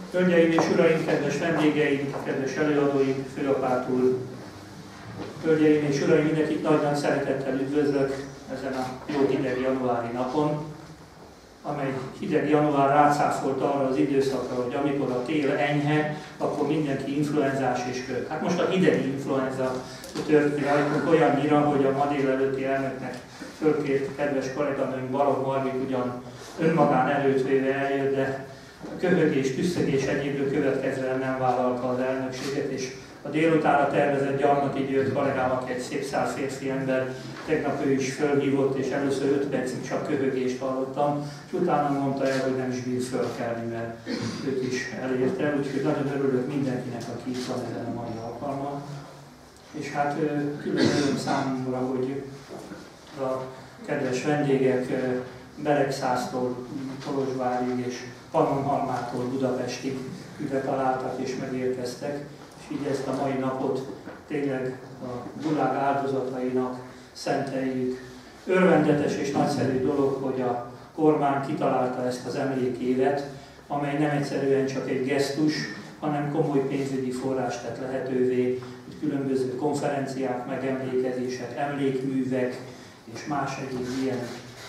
Hölgyeim és uraim, kedves vendégeink, kedves előadóink, Főapát úr, hölgyeim és uraim, mindenkit nagy szeretettel üdvözlök ezen a jó hideg januári napon, amely hideg január rácáfolt arra az időszakra, hogy amikor a tél enyhe, akkor mindenki influenzás és köt. Hát most a hideg influenza tört rajtunk olyannyira, hogy a ma délelőtti elnöknek fölkért kedves kolléganőnk Balogh Margit ugyan önmagán előtt véve eljött, de a köhögés, tüsszögés egyéből következően nem vállalta az elnökséget, és a délutánra tervezett Gyarmati György kollégám, aki egy szép szár férfi ember, tegnap ő is fölhívott, és először 5 percig csak köhögést hallottam, és utána mondta el, hogy nem is bír fölkelni, mert őt is elérte, úgyhogy nagyon örülök mindenkinek, aki itt van ezen a mai alkalmon. És hát külön öröm számomra, hogy a kedves vendégek Beregszásztól Kolozsvárig és Pannonhalmától Budapestig ide találtak és megérkeztek, és így ezt a mai napot tényleg a gulág áldozatainak szenteljük. Örvendetes és nagyszerű dolog, hogy a kormány kitalálta ezt az emlékévet, amely nem egyszerűen csak egy gesztus, hanem komoly pénzügyi forrást tett lehetővé, hogy különböző konferenciák, megemlékezések, emlékművek és más egyéb ilyen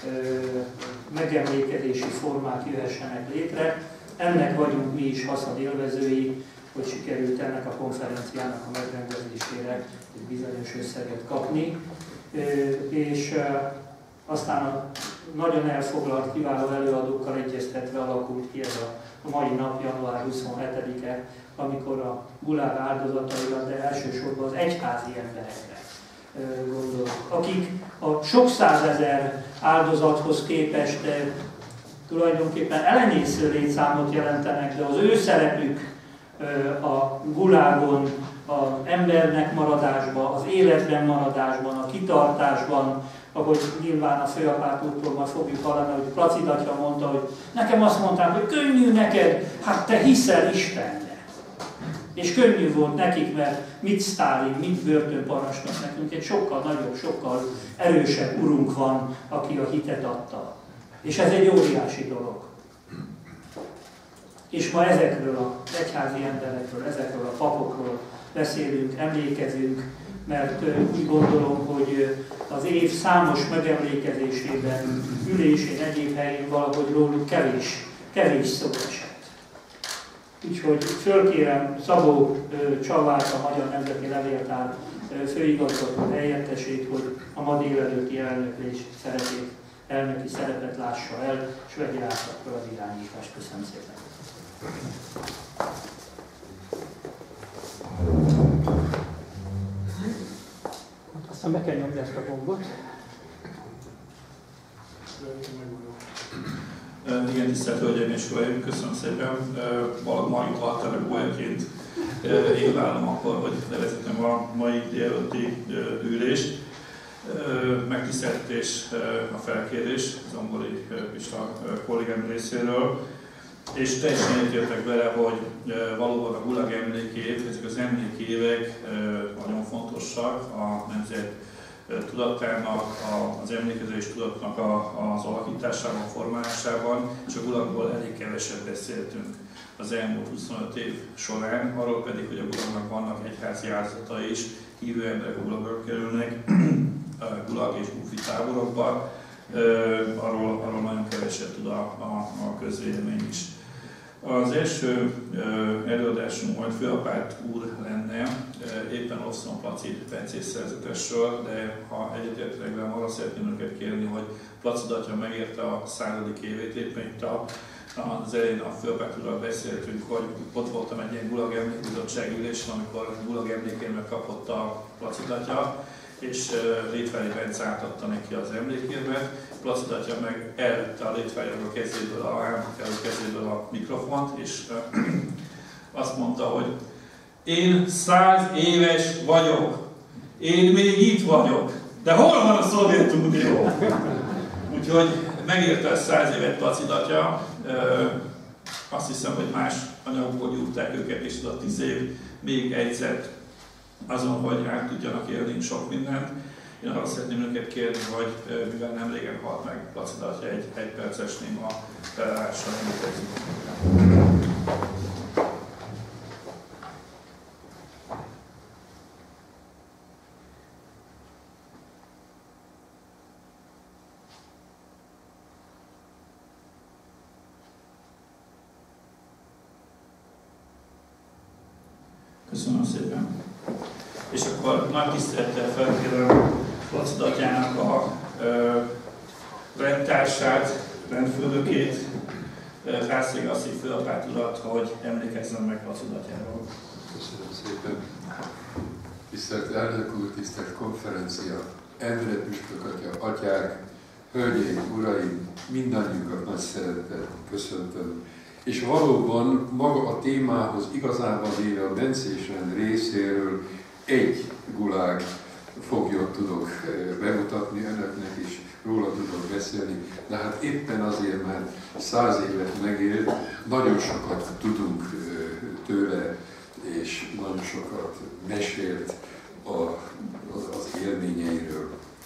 megemlékezési formák jöhessenek létre. Ennek vagyunk mi is haszonélvezői, hogy sikerült ennek a konferenciának a megrendezésére egy bizonyos összeget kapni. És aztán a nagyon elfoglalt, kiváló előadókkal egyeztetve alakult ki ez a mai nap, január 27-e, amikor a gulág áldozataira, de elsősorban az egyházi emberekre gondolok, akik a sok százezer áldozathoz képest tulajdonképpen elenyésző létszámot jelentenek, de az ő szerepük a gulágon, az embernek maradásban, az életben maradásban, a kitartásban, ahogy nyilván a Főapát úrtól majd fogjuk hallani, hogy Placzid atya mondta, hogy nekem azt mondták, hogy könnyű neked, hát te hiszel Istenbe. És könnyű volt nekik, mert mit Sztálin, mit börtönparancsnok, nekünk egy sokkal nagyobb, sokkal erősebb urunk van, aki a hitet adta. És ez egy óriási dolog. És ma ezekről az egyházi emberekről, ezekről a papokról beszélünk, emlékezünk, mert úgy gondolom, hogy az év számos megemlékezésében, ülésén, egyéb helyén valahogy róluk kevés szó esett. Úgyhogy fölkérem Szabó Csavát, a Magyar Nemzeti Levéltár főigazgató helyettesét, hogy a ma délelőtti elnöklés elnöki szerepet lássa el, és vegye át akkor az irányítást. Köszönöm szépen! Aztán be kell nyomni ezt a gombot. Igen, tisztelt Hölgyeim és Uraim, köszönöm szépen. Balogh Margit alterepolyaként én vállalom akkor, hogy levezetem a mai délelőtti ülést. Megtiszteltetés a felkérés Zombori Pista kollégám részéről, és teljesen egyetértek vele, hogy valóban a gulág emlékév, ezek az emlékévek nagyon fontosak a nemzet tudatának, az emlékezés tudatnak az alakításában, formálásában, és a gulagból elég keveset beszéltünk az elmúlt 25 év során, arról pedig, hogy a gulagnak vannak egyházi áldozatai is, hívő emberek a gulagba kerülnek, gulag és bufi táborokban, arról nagyon keveset tud a közvélemény is. Az első előadásunk majd Főapát úr lenne, éppen osztom Placzid Bencés szerzetesről, de ha egyetértenek velem, arra szeretném önöket kérni, hogy Placzid atya megérte a 100. évét, éppen itt az elején a Főapát úrral beszéltünk, hogy ott voltam egy ilyen gulag emlékbizottság ülésen, amikor gulag emlékérmet kapott a Placzid atya, és Létvári Bence átadta neki az emlékérmet. Placzid atya meg elvette a Létvárinak kezéből a mikrofont, és azt mondta, hogy én 100 éves vagyok, én még itt vagyok, de hol van a Szovjetunió? Úgyhogy megérte 100 évet Placzid atya, azt hiszem, hogy más anyagból gyúrták őket, és a 10 év még egyzett azon, hogy át tudjanak élni sok mindent. Én arra szeretném önöket kérni, hogy mivel nem régen halt meg Placzid atya, egy perces néma feleállással emlékezzünk. Köszönöm szépen. És akkor nagy tisztelettel felkérem Laci atyának a rendtársát, rendfőnökét, Rászégaszi főapát urat, hogy emlékezzen meg Laci atyáról. Köszönöm szépen. Tisztelt elnök úr, tisztelt konferencia, Endre püspök atya, atyák, hölgyeim, uraim, mindannyiukat nagy szeretettel köszöntöm. És valóban maga a témához igazából véve a bencés rend részéről egy gulág foglyot tudok bemutatni önöknek, és róla tudok beszélni, de hát éppen azért, mert 100 évet megélt, nagyon sokat tudunk tőle, és nagyon sokat mesélt az élményeiről.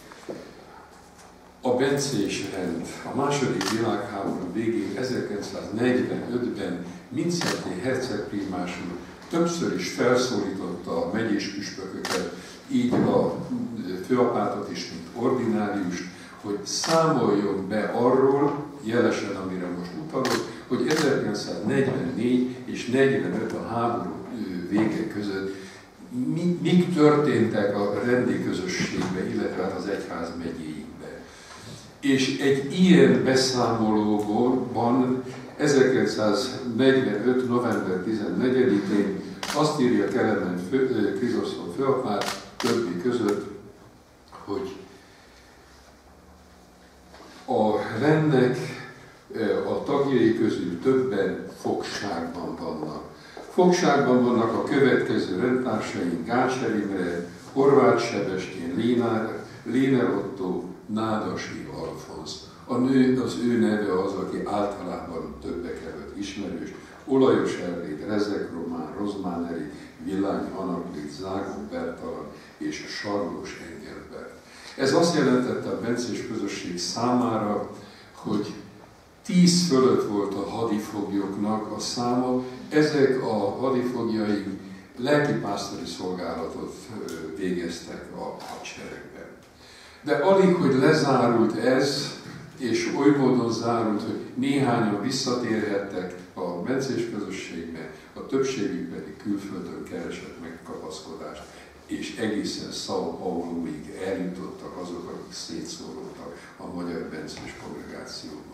A bencés rend a második világháború végén 1945-ben Mindszenty hercegprímás úr többször is felszólította a megyés püspököket, így a főapátot is, mint ordináriust, hogy számoljon be arról, jelesen amire most utalok, hogy 1944 és 45 a háború vége között mik történtek a rendi közösségbe, illetve az egyház megyéjébe. És egy ilyen beszámolóban 1945. november 14-én azt írja Kelemen Krizosztom főapát többi között, hogy a rendnek a tagjai közül többen fogságban vannak. Fogságban vannak a következő rendtársaink: Gácser Imre, Horváth Sebestyén, Léner Otto, Nádasi Alfonsz. Az ő neve az, aki általában többek előtt ismerős: Olajos Ervét, Rezek Román, Rozmán Eri, Villány Anaklit, Zágó Bertalan és Sarlós Engelbert. Ez azt jelentette a bencés közösség számára, hogy 10 fölött volt a hadifoglyoknak a száma. Ezek a hadifoglyai lelkipásztori szolgálatot végeztek a hadseregben. De alig, hogy lezárult ez, és oly módon zárult, hogy néhányan visszatérhettek a bencés közösségbe, a többségük pedig külföldön keresett meg kapaszkodást, és egészen São Pauloig eljutottak azok, akik szétszóródtak a magyar bencés kongregációban.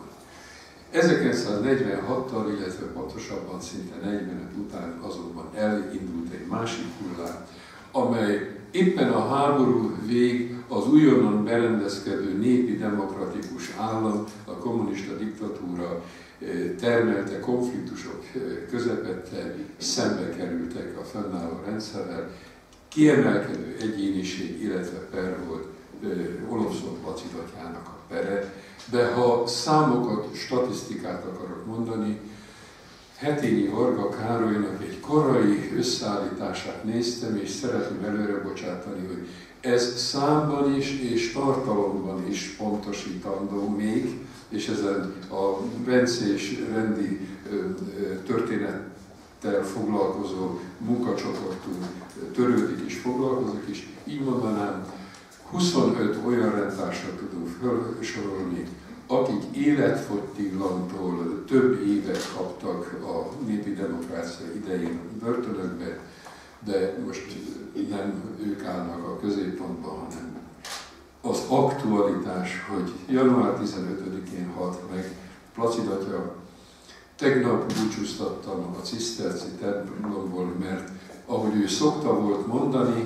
1946-tal, illetve pontosabban szinte 45 után azonban elindult egy másik hullám, amely éppen a háború vég az újonnan berendezkedő népi demokratikus állam, a kommunista diktatúra termelte konfliktusok közepette, szembe kerültek a fennálló rendszerrel. Kiemelkedő egyéniség, illetve per volt Olofszon Laci atyának a pere, de ha számokat, statisztikát akarok mondani, Hetényi Varga Károlynak egy korai összeállítását néztem, és szeretném előre bocsátani, hogy ez számban is és tartalomban is pontosítandó még, és ezen a bencés rendi történettel foglalkozó munkacsoportunk törődik és foglalkozik, és így mondanám, 25 olyan rendtársat tudunk felsorolni, akik életfogytiglantól több évet kaptak a népi demokrácia idején börtönökbe, de most nem ők állnak a középpontban, hanem az aktualitás, hogy január 15-én halt meg Placid atya. Tegnap búcsúztattam a ciszterci templomból, mert ahogy ő szokta volt mondani,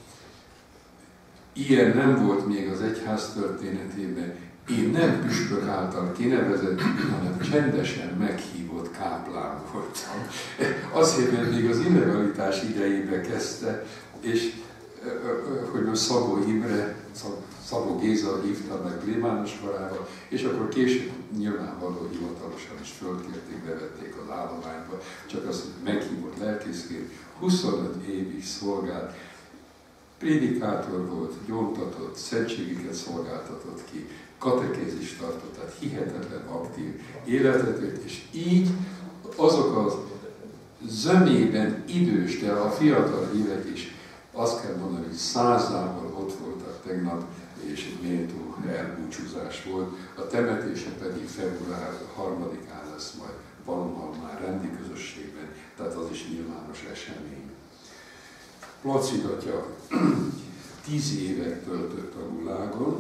ilyen nem volt még az egyház történetében. Én nem püspök által kinevezett, hanem csendesen meghívott káplán voltam. Azért, mert még az illegalitás idejébe kezdte, és hogy most Szabó Imre, Szabó Géza hívta meg plébános korával, és akkor később nyilvánvaló hivatalosan is fölkérték, bevették az állományba, csak az meghívott lelkészként 25 évig szolgált. Prédikátor volt, gyóntatott, szentségeket szolgáltatott ki, katekézist tartott, tehát hihetetlen aktív életet élt, és így azok az zömében idős, de a fiatal évek is azt kell mondani, hogy 100-ával ott voltak tegnap, és egy méltó elbúcsúzás volt. A temetése pedig február 3-án lesz majd Palomhalmán rendi közösségben, tehát az is nyilvános esemény. Placid atya 10 évet töltött a Gulágon.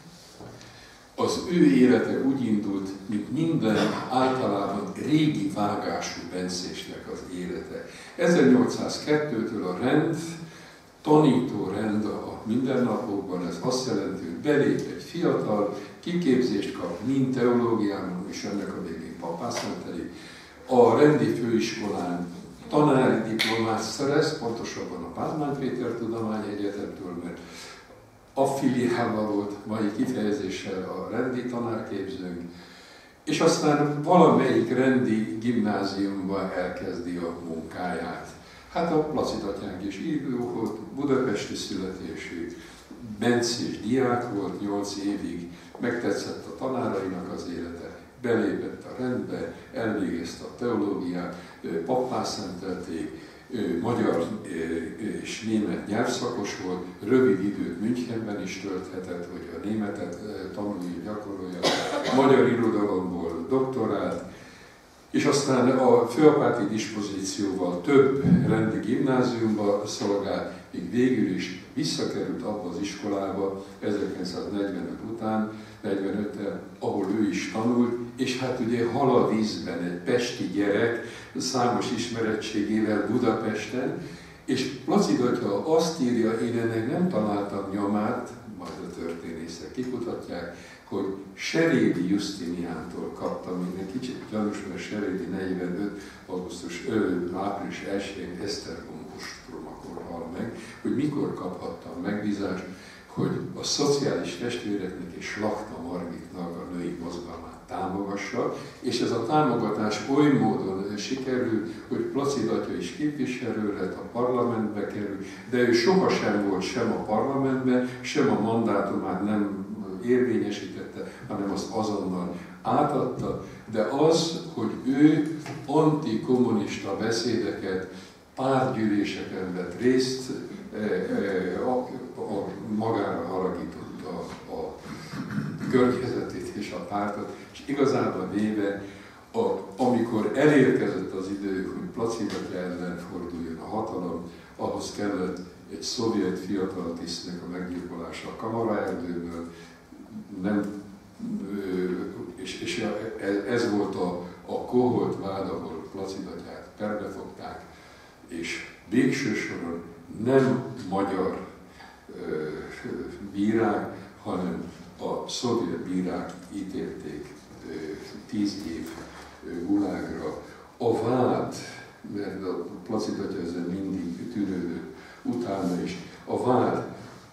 Az ő élete úgy indult, mint minden általában régi vágású bencésnek az élete. 1802-től a rend, tanító rend a mindennapokban, ez azt jelenti, hogy belép egy fiatal, kiképzést kap mind teológiában, és ennek a végén papá szenteli. A rendi főiskolán tanári diplomát szerez, pontosabban a Pázmány Péter Tudományegyetemtől, mert affiliálva volt mai kifejezéssel a rendi tanárképzőnk, és aztán valamelyik rendi gimnáziumban elkezdi a munkáját. Hát a Placid atyánk is író volt, budapesti születésű, bencés diák volt 8 évig, megtetszett a tanárainak az élete, belépett a rendbe, elvégezte a teológiát, pappá szentelték, magyar és német nyelvszakos volt, rövid időt Münchenben is tölthetett, hogy a németet tanulja, gyakorolja, magyar irodalomból doktorált, és aztán a főapáti dispozícióval több rendi gimnáziumba szolgált, míg végül is visszakerült abba az iskolába 1945 után, 45-tel, ahol ő is tanult, és hát ugye hal a vízben egy pesti gyerek, számos ismerettségével Budapesten, és Placid atya azt írja, én ennek nem találtam nyomát, majd a történészek kikutatják, hogy Serédi Justiniántól kaptam, minden kicsit gyanús, mert Serédi 45. április 1-én Esztergom ostromakor hal meg, hogy mikor kaphattam megbízást, hogy a szociális testvéreknek és Slachta Margitnak a női mozgalmát támogassa, és ez a támogatás oly módon sikerül, hogy Placid atya is képviselő lett, a parlamentbe kerül, de ő sohasem volt sem a parlamentben, sem a mandátumát nem érvényesítette, hanem azt azonnal átadta, de az, hogy ő antikommunista beszédeket, pártgyűléseken vett részt, magára haragította a környezetét és a pártot, és igazából véve, amikor elérkezett az idő, hogy Placid atya ellen forduljon a hatalom, ahhoz kellett egy szovjet fiatal tisztnek a meggyilkolása a Kamaraerdőből, és ez volt a koholt vád, ahol Placid atyát perbefogták, és végső soron nem magyar bírák, hanem a szovjet bírák ítélték 10 év gulágra. A vád, mert a Placid atya ezen mindig tűnődött utána is, a vád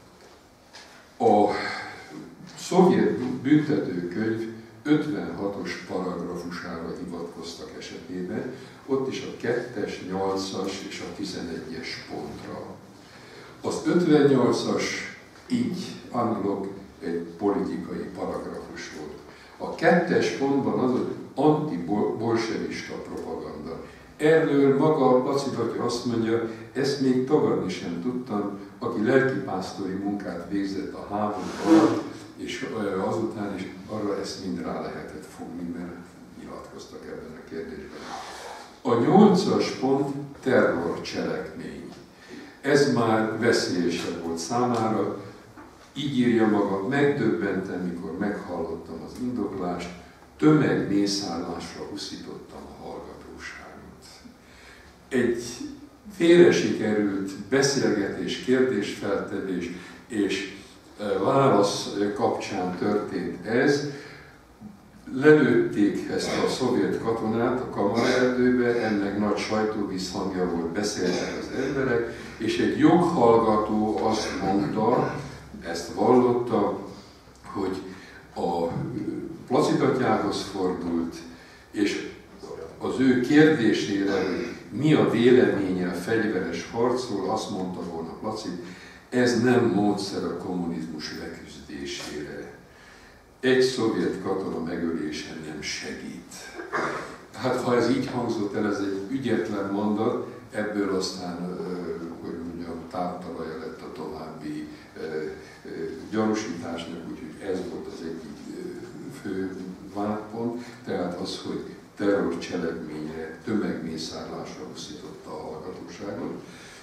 a szovjet büntetőkönyv 56-os paragrafusára hivatkoztak esetében, ott is a 2-es, 8-as és a 11-es pontra. Az 58-as így analóg egy politikai paragrafus volt. A 2-es pontban az, hogy antibolsevista propaganda. Erről maga a Placid atya azt mondja, ezt még tagadni sem tudtam, aki lelkipásztori munkát végzett a háború alatt, és azután is arra ezt mind rá lehetett fogni, mert nyilatkoztak ebben a kérdésben. A 8-as pont terrorcselekmény. Ez már veszélyesebb volt számára, így írja maga, megdöbbentem, mikor meghallottam az indoklást, tömegmészállásra uszítottam a hallgatóságot. Egy félre sikerült beszélgetés, kérdésfeltevés és válasz kapcsán történt ez. Lelőtték ezt a szovjet katonát a Kamaraerdőbe, ennek nagy sajtóvízhangja volt, beszéltek az emberek, és egy joghallgató azt mondta, ezt vallotta, hogy a Placid atyához fordult, és az ő kérdésére, hogy mi a véleménye a fegyveres harcról, azt mondta volna Placid, ez nem módszer a kommunizmus leküzdésére. Egy szovjet katona megölése nem segít. Hát ha ez így hangzott el, ez egy ügyetlen mondat, ebből aztán, hogy mondjam, táptalaja lett a további gyanúsításnak, úgyhogy ez volt az egyik fő vádpont, tehát az, hogy terrorcselekményre, tömegmészárlásra uszította a hallgatóságot.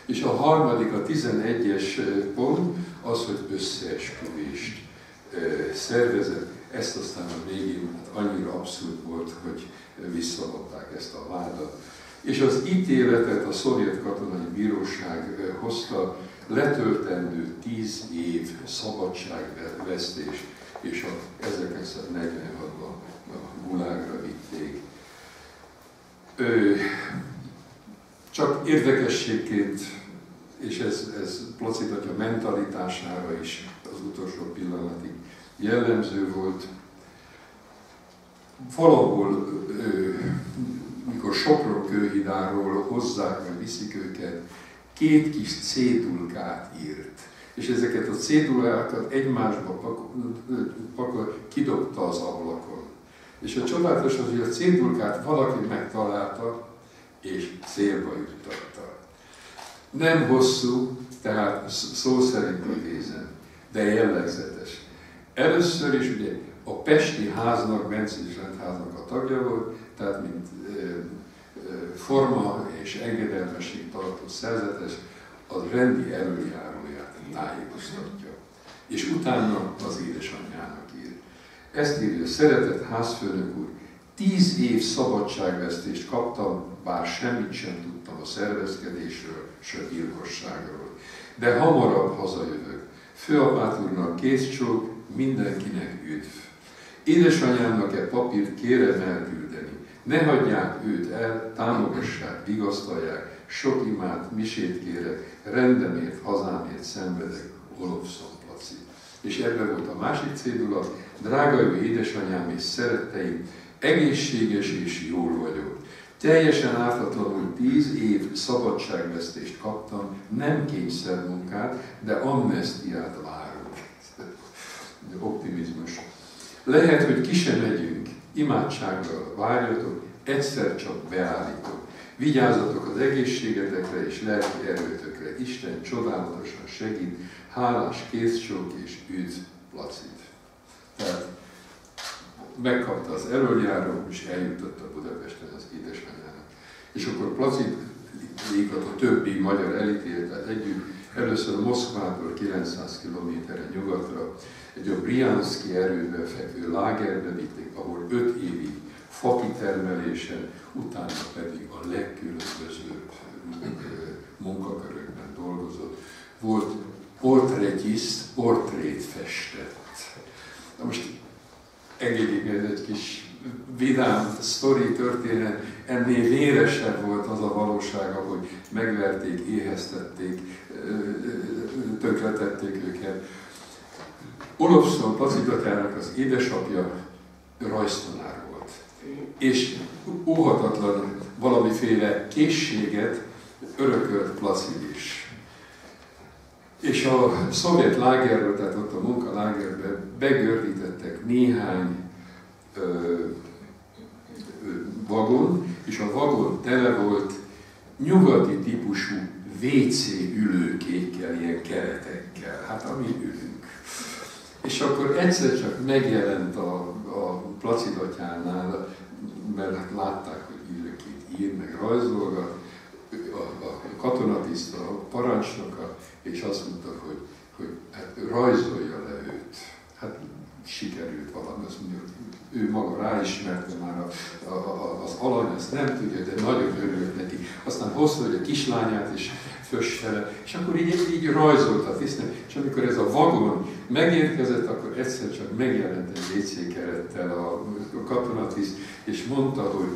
És a harmadik, a 11-es pont az, hogy összeesküvést szervezett. Ezt aztán a végén annyira abszurd volt, hogy visszavonták ezt a vádat. És az ítéletet a szovjet katonai bíróság hozta, letöltendő 10 év szabadságvesztés, és 1946-ban a Gulágra vitték. Csak érdekességként, és ez Placid atya mentalitására is az utolsó pillanatig jellemző volt, valahol, mikor Sopron-Kőhidáról hozzák, vagy viszik őket, 2 kis cédulkát írt. És ezeket a cédulákat egymásba kidobta az ablakon. És a csodálatos az, hogy a cédulkát valaki megtalálta, és célba juttatta. Nem hosszú, tehát szó szerint idézem, de jellegzetes. Először is ugye a pesti háznak, Bencés rendháznak a tagja volt, tehát mint forma és engedelmesség tartó szerzetes, a rendi elöljáróját tájékoztatja. És utána az édesanyjának ír. Ezt írja: szeretett házfőnök úr, 10 év szabadságvesztést kaptam, bár semmit sem tudtam a szervezkedésről, s a gyilkosságról. De hamarabb hazajövök. Főapát úrnak kézcsók, mindenkinek üdv. Édesanyámnak papírt kérem elküldeni. Ne hagyják őt el, támogassák, vigasztalják, sok imát, misét kérek, rendemért, hazámért szenvedek, Olofszon Placid. És ebben volt a másik cédula: drága jó édesanyám és szeretteim, egészséges és jól vagyok. Teljesen ártatlanul 10 év szabadságvesztést kaptam, nem kényszermunkát, de amnesztiát várok. Optimizmus. Lehet, hogy ki sem megyünk, imádsággal várjatok, egyszer csak beállítok. Vigyázzatok az egészségetekre és lelki erőtökre. Isten csodálatosan segít, hálás kézcsók és üdv, Placid. Tehát megkapta az elöljáró, és eljutotta Budapesten az édesanyjának. És akkor Placidékat a többi magyar elítéltel együtt, először Moszkvától 900 km-re nyugatra, egy a Brianszki erődben fekvő lágerbe vitték, ahol 5 évig fakitermelésen, utána pedig a legkülönbözőbb munkakörökben dolgozott. Volt portrétiszt, portrét festett. Na most engedjék, ez egy kis vidám sztori történet, ennél véresebb volt az a valóság, hogy megverték, éheztették, tönkretették őket. Olofszon Placid atyának az édesapja rajztanár volt, és óhatatlan valamiféle készséget örökölt Placid is. És a szovjet lágerről, tehát ott a munkalágerben begördítettek néhány vagon, és a vagon tele volt nyugati típusú WC ülőkékkel, ilyen keretekkel, hát amin ülünk. És akkor egyszer csak megjelent a Placid atyánál, mert hát látták, hogy ülőkét ír, meg rajzolgat, a katonatiszt, a parancsnoka, és azt mondta, hogy hát rajzolja le őt. Hát sikerült valami, azt mondja, hogy ő maga ráismerte már az alany, ezt nem tudja, de nagyon örült neki. Aztán hozta, hogy a kislányát is fössele, és akkor így rajzolta a tisztnek, és amikor ez a vagon megérkezett, akkor egyszer csak megjelent egy WC kerettel a katonatiszt, és mondta, hogy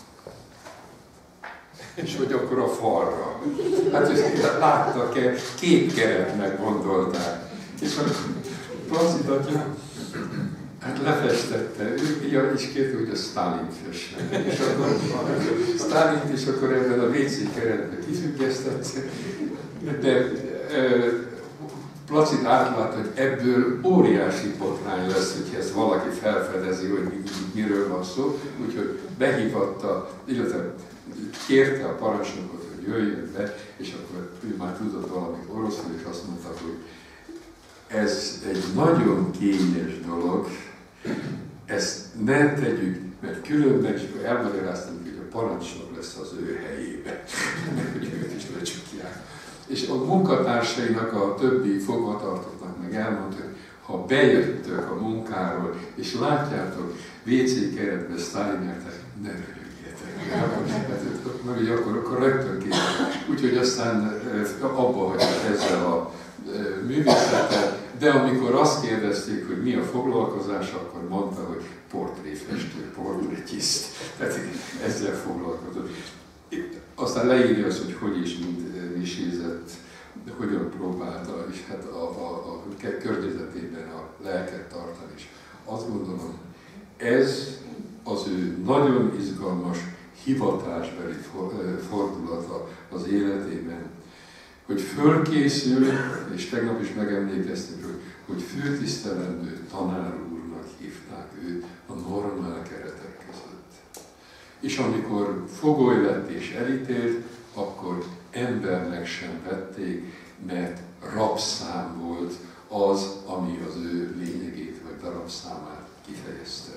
és hogy akkor a falra. Hát ezt láttak, kék keretnek gondolták. És akkor Placid atya hát lefestette, ő is kérte, hogy a Sztálint fessen. És akkor Sztálint is akkor ebben a WC keretben kifüggesztette, de Placid átlátta, hogy ebből óriási botrány lesz, hogyha ezt valaki felfedezi, hogy miről van szó, úgyhogy behívatta, illetve kérte a parancsnokot, hogy jöjjön be, és akkor ő már tudott valami oroszul, és azt mondta, hogy ez egy nagyon kényes dolog, ezt ne tegyük, mert különben, és akkor elmagyaráztunk, hogy a parancsnok lesz az ő helyébe, hogy őt is lecsukják. És a munkatársainak, a többi fogvatartottnak meg elmondta, hogy ha bejöttök a munkáról, és látjátok WC keretbe Sztálinját, ne röhögjetek. Mert ugye akkor rögtön kéne. Úgyhogy aztán abba hagyott ezzel a művészettel, de amikor azt kérdezték, hogy mi a foglalkozás, akkor mondta, hogy portréfestő, portrétiszt. Tehát ezzel foglalkozott. Aztán leírja azt, hogy is mint misézett, hogyan próbálta, és hát a környezetében a lelket tartani is. Azt gondolom, ez az ő nagyon izgalmas hivatásbeli fordulata az életében, hogy fölkészül, és tegnap is megemlékeztünk, hogy főtisztelendő tanár úrnak hívták őt a normál keretek között. És amikor fogoly lett és elítélt, akkor embernek sem vették, mert rabszám volt az, ami az ő lényegét vagy darabszámát kifejezte.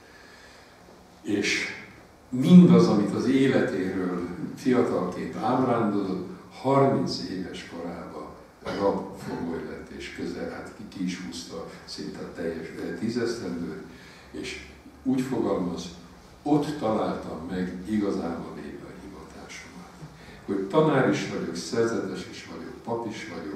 És mindaz, amit az életéről fiatalként ábrándozott, 30 éves korában rabfogoly lett, és közel, hát ki is húzta szinte a teljes 10 esztendőt, és úgy fogalmaz, ott találtam meg igazából véve a hivatásomat. Hogy tanár is vagyok, szerzetes is vagyok, pap is vagyok,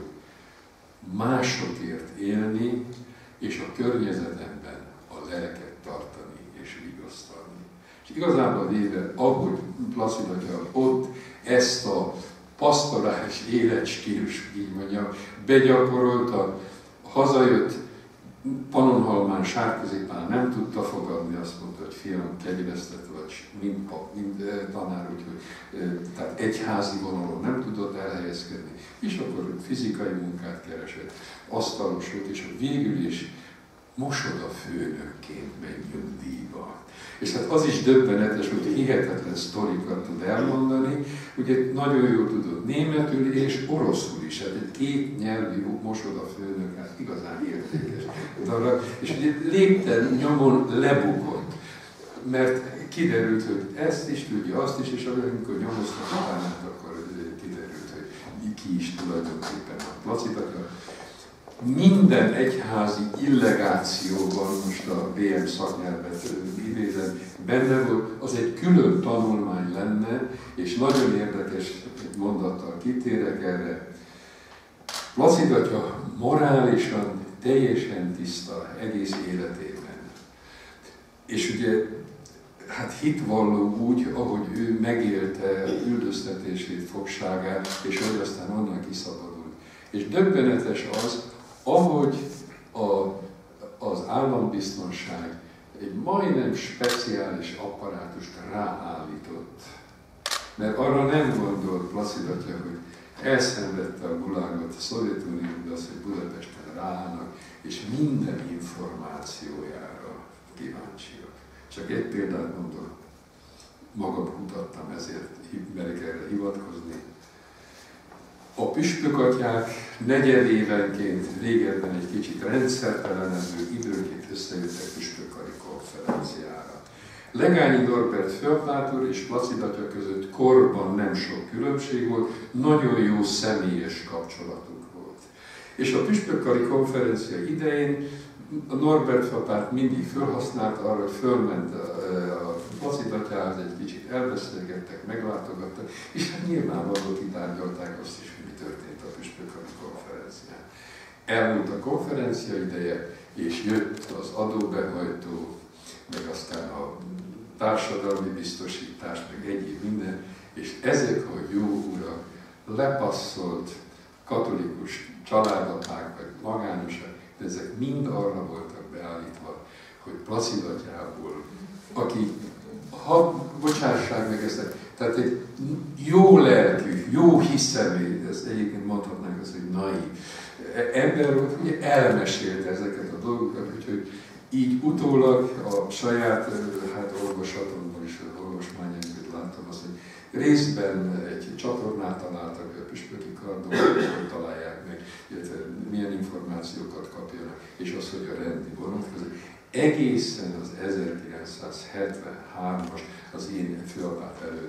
másokért élni, és a környezetemben a lelket tartani és vigasztalni. És igazából véve, ahogy Placid atya ott ezt a pastorális életstílus, így mondjam, begyakorolta, hazajött, Pannonhalmán Sárközi-Pál nem tudta fogadni, azt mondta, hogy fiam, kegyvesztett vagy, mind pap, mind tanár, úgyhogy tehát egyházi vonalon nem tudott elhelyezkedni, és akkor fizikai munkát keresett, asztalosult, és végül is mosodafőnökként megy nyugdíjba. És hát az is döbbenetes, hogy hihetetlen sztorikat tud elmondani, ugye nagyon jól tudott németül és oroszul is, hát egy két nyelvű mosodafőnök, hát igazán értékes. És ugye lépten nyomon lebukott, mert kiderült, hogy ezt is tudja, azt is, és amikor nyomoztak utánát, akkor kiderült, hogy ki is tulajdonképpen a Placid atya. Minden egyházi illegációban, most a BM szaknyelvet idézem, benne volt, az egy külön tanulmány lenne, és nagyon érdekes mondattal kitérek erre. Placid atya morálisan teljesen tiszta egész életében. És ugye, hát hitvalló úgy, ahogy ő megélte üldöztetését, fogságát, és hogy aztán onnan kiszabadult. És döbbenetes az, ahogy az állambiztonság egy majdnem speciális apparátust ráállított. Mert arra nem gondolt Placid atya, hogy elszenvedte a gulágot a Szovjetunióban, az, hogy Budapesten ráállnak, és minden információjára kíváncsiak. Csak egy példát mondom, magam mutattam, ezért merek erre hivatkozni. A püspökatyák negyedévenként, régebben egy kicsit rendszertelenedő időnként összejöttek püspökari konferenciára. Legányi Norbert főapátor és Placid atya között korban nem sok különbség volt, nagyon jó személyes kapcsolatuk volt. És a püspökkari konferencia idején a Norbert főapát mindig felhasználta arra, hogy fölment a Placid atyához, egy kicsit elbeszélgettek, meglátogattak, és hát nyilvánvalóan kitárgyalták azt is, hogy mi történt a püspökkari konferencián. Elmúlt a konferencia ideje, és jött az adóbehajtó, meg aztán a társadalmi biztosítás, meg egyéb minden, és ezek a jó urak lepasszolt katolikus családapák, vagy magányosak, de ezek mind arra voltak beállítva, hogy Placid atyából, aki, bocsássák meg ezt, tehát egy jó lelkű, jó hiszemű, ezt egyébként mondhatnánk azt, hogy naív ember volt, ugye elmesélte ezeket a dolgokat, úgyhogy így utólag a saját olvasatomban is, az olvasmányaimban láttam azt, hogy részben egy csatornát találtak a püspöki kardon, hogy találják meg, illetve milyen információkat kapjanak, és az, hogy a rendi vonatkozik. Egészen az 1973-as az én főapát elődömnek a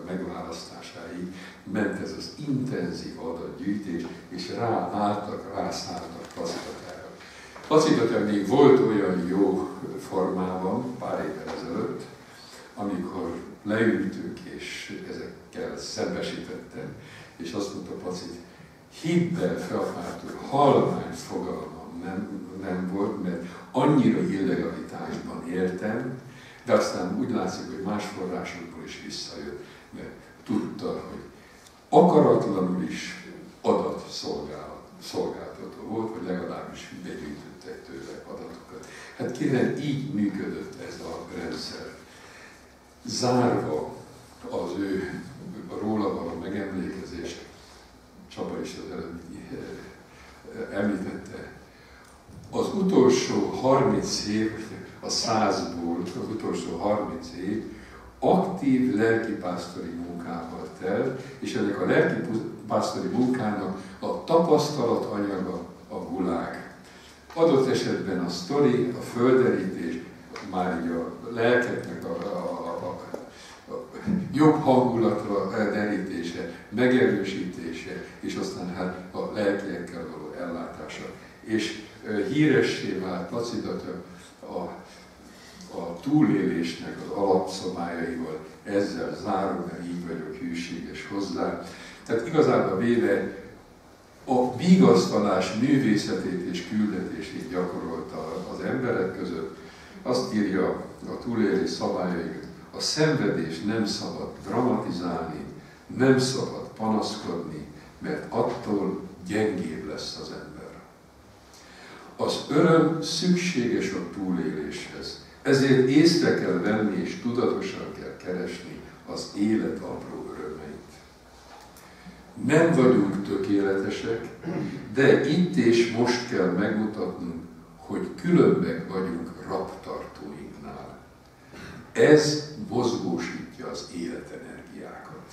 megválasztásáig ment ez az intenzív adatgyűjtés, és rászálltak Placidatyára. Placidatyá még volt olyan jó formában pár évvel ezelőtt, amikor leültünk, és ezekkel szembesítettem, és azt mondta Placid, hibbel felfártul, halvány fogalmam nem volt, mert annyira illegalitásban éltem, de aztán úgy látszik, hogy más forrásokból is visszajött, mert tudta, hogy akaratlanul is adatszolgáltató volt, vagy legalábbis begyűjtöttek tőle adatokat. Hát kérem, így működött ez a rendszer. Zárva az ő róla való megemlékezést, Csaba is az előbb említette, az utolsó 30 év, a 100-ból az utolsó 30 év aktív lelkipásztori munkával telt, és ennek a lelkipásztori munkának a tapasztalat anyaga a gulág. Adott esetben a sztori, a földerítés, már így a lelkeknek a jobb hangulatra derítése, megerősítése, és aztán hát a lelkiekkel való ellátása. És híressé vált Placidatya a túlélésnek az alapszabályaival, ezzel zárom, mert így vagyok hűséges hozzá. Tehát igazából véve a vigasztalás művészetét és küldetését gyakorolta az emberek között. Azt írja a túlélés szabályai, a szenvedést nem szabad dramatizálni, nem szabad panaszkodni, mert attól gyengébb lesz az ember. Az öröm szükséges a túléléshez, ezért észre kell venni és tudatosan kell keresni az élet apró örömeit. Nem vagyunk tökéletesek, de itt és most kell megmutatnunk, hogy különbek vagyunk rabtartóinknál. Ez mozgósítja az életenergiákat.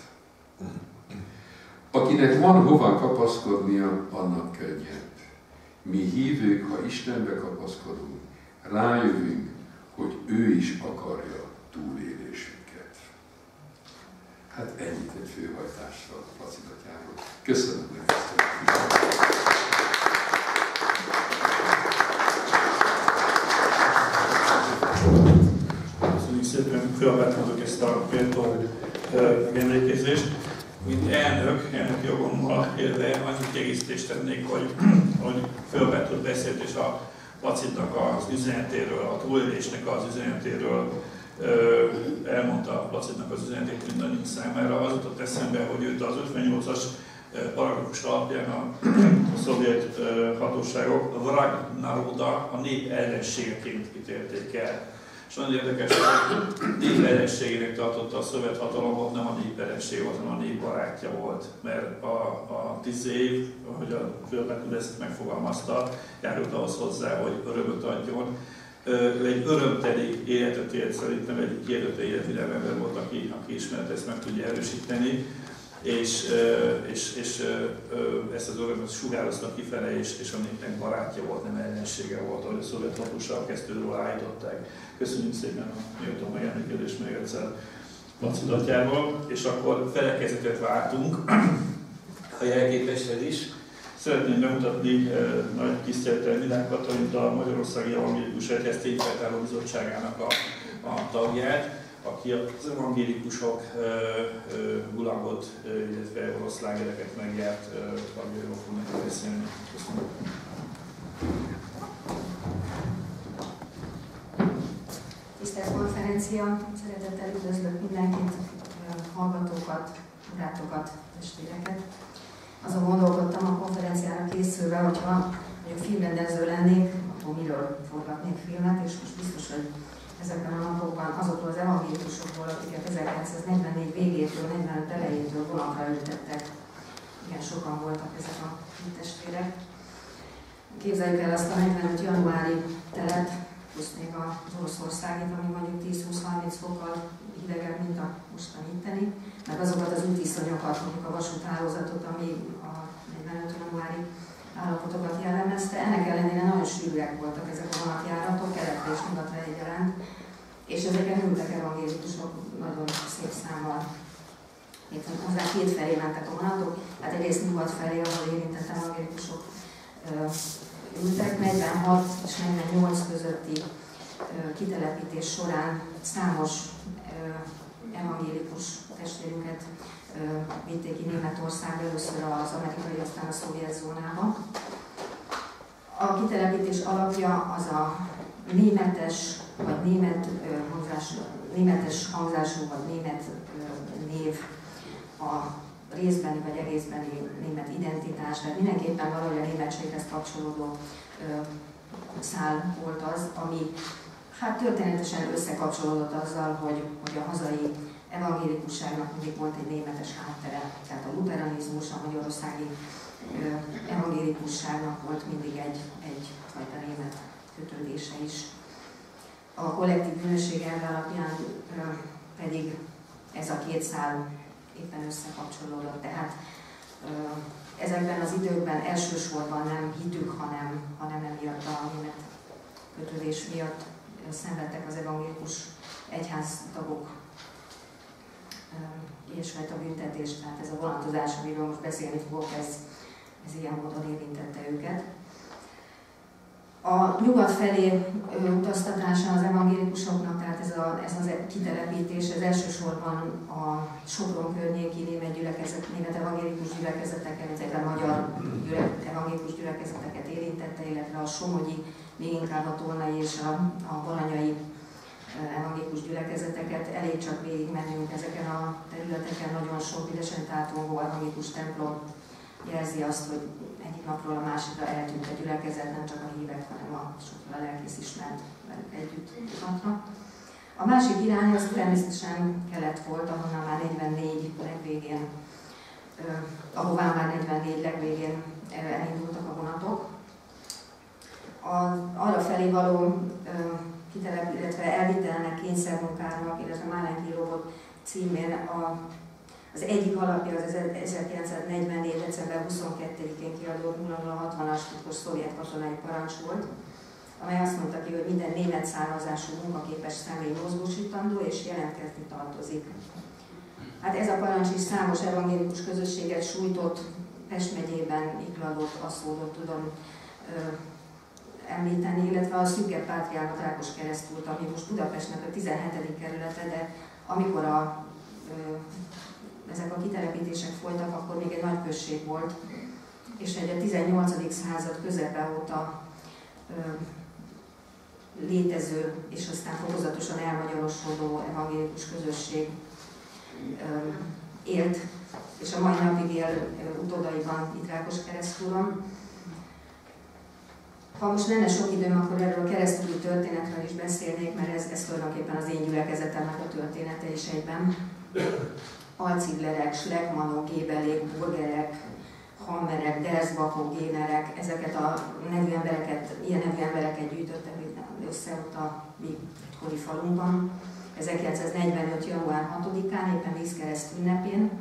Akinek van hova kapaszkodnia, annak könnyebb. Mi hívők, ha Istenbe kapaszkodunk, rájövünk, hogy ő is akarja túlélésünket. Hát ennyit egy főhajtással Placidatyáról. Köszönöm nektek! Köszönjük szépen, felvettem ezt a méltó megemlékezést. Mint elnök jogommal élve annyit kiegészítést tennék, hogy felvetett beszélt és a Placidnak az üzenetéről, a túlélésnek az üzenetéről elmondta Placidnak az üzenetét mindannyiunk számára. Az jutott eszembe, hogy őt az 58-as paragrafus alapján a szovjet hatóságok vrag naroda, a nép ellenségeként ítélték el. És nagyon érdekes, hogy nép ellenségének tartotta a szovjet hatalomot, nem a nép ellenség volt, hanem a nép barátja volt. Mert a 10 év, ahogy a fővető ezt megfogalmazta, járult ahhoz hozzá, hogy örömöt adjon. Ő egy örömteli életet élt, szerintem egy kijelölte életvilág ember volt, aki ismert ezt meg tudja erősíteni. És ezt az örömöt sugározta kifele, és a népnek barátja volt, nem ellensége volt, ahogy a szovjet hatóságok ezt őről állították. Köszönjük szépen a méltó megemlékezést még egyszer Placidatyával, és akkor felekezetet váltunk a jelképeshez is. Szeretném bemutatni nagy tisztelettel Milák Katalint, a Magyarországi Evangélikus Egyház Tényfeltáró Bizottságának a tagját, aki az evangélikusok gulagot, illetve orosz lágereket megjárt tagjairól fog nekünk beszélni. Köszönöm. Tisztelt konferencia, szeretettel üdvözlök mindenkit, hallgatókat, barátokat, testvéreket. Azon gondolkodtam a konferenciára készülve, hogyha filmrendező lennék, akkor miről forgatnék filmet, és most biztos, hogy ezekben a napokban azokról az evangélikusokból, akiket 1944 végétől, 45 elejétől vonatra ültettek. Igen, sokan voltak ezek a testvérek. Képzeljük el azt a 45 januári telet, plusz még az Oroszországit, ami mondjuk 10-20-30 fokkal hidegebb, mint a mostani itteni, meg azokat az útiszonyokat, mondjuk a vasúthálózatot, ami a 45 januári állapotokat jellemezte. Ennek ellenére nagyon sűrűek voltak ezek a vonatjáratok, keletre és nyugatra egyaránt, és ezeken ültek evangélikusok nagyon szép számmal. Itt hozzá két felé mentek a vonatok, hát egyrészt nyugat felé, ahol érintett evangélikusok ültek. 46 és 48 közötti kitelepítés során számos evangélikus testvérünket vitték ki Németországba, először az amerikai, aztán a szovjet zónába. A kitelepítés alapja az a németes, vagy németes hangzású, vagy német név, a részbeni vagy egészbeni német identitás, tehát mindenképpen valahogy a németséghez kapcsolódó szál volt az, ami hát történetesen összekapcsolódott azzal, hogy a hazai evangélikusságnak mindig volt egy németes háttere. Tehát a luteranizmus, a magyarországi evangélikusságnak volt mindig egyfajta német kötődése is. A kollektív bűnösség elve alapján pedig ez a két szál éppen összekapcsolódott. Tehát ezekben az időkben elsősorban nem hitük, hanem emiatt a német kötődés miatt szenvedtek az evangélikus egyháztagok ilyesfajta büntetést, tehát ez a vonatozás, amiről most beszélni fogok, ez ilyen módon érintette őket. A nyugat felé utaztatása az evangélikusoknak, tehát ez az kitelepítés, ez elsősorban a Sopron környéki német evangélikus gyülekezeteket, illetve magyar evangélikus gyülekezeteket érintette, illetve a somogyi, még inkább a tolnai és a bolonyai evangélikus gyülekezeteket. Elég csak végigmennünk ezeken a területeken, nagyon sok ügyesen tátongó evangélikus templom jelzi azt, hogy egyik napról a másikra eltűnt a gyülekezet, nem csak a hívek, hanem sokkal a lelkész is ment velük együtt napra. A másik irány az természetesen kelet volt, ahonnan már 44 legvégén, ahová már 44 legvégén elindultak a vonatok. Arra felé való illetve elvitelnek, kényszermunkának, illetve Málenki Robot címén az egyik alapja az 1944. december 22-én kiadott 0060-as titkos szovjet katonai parancs volt, amely azt mondta ki, hogy minden német származású munkaképes személy mozgósítandó és jelentkezni tartozik. Hát ez a parancs is számos evangélikus közösséget sújtott, Pest megyében Ikladot, Aszódot tudom említeni, illetve a szűkebb Pátriárkot, Rákoskeresztúrt, ami most Budapestnek a 17. kerülete, de amikor ezek a kitelepítések folytak, akkor még egy nagy község volt, és egy a 18. század közepe óta létező, és aztán fokozatosan elmagyarosodó evangélikus közösség élt, és a mai napig él utódaiban itt Rákoskeresztúron. Ha most lenne sok időm, akkor erről a keresztúri történetről is beszélnék, mert ez tulajdonképpen az én gyülekezetemnek a története is egyben. Alciglerek, Schleckmannok, Gébelék, Burgerek, Hammerek, Derzbachok, Génerek, ezeket a nevű embereket, ilyen nevű embereket gyűjtöttek össze ott a mi egykori falunkban. 1945. január 6-án, éppen Vízkereszt ünnepén,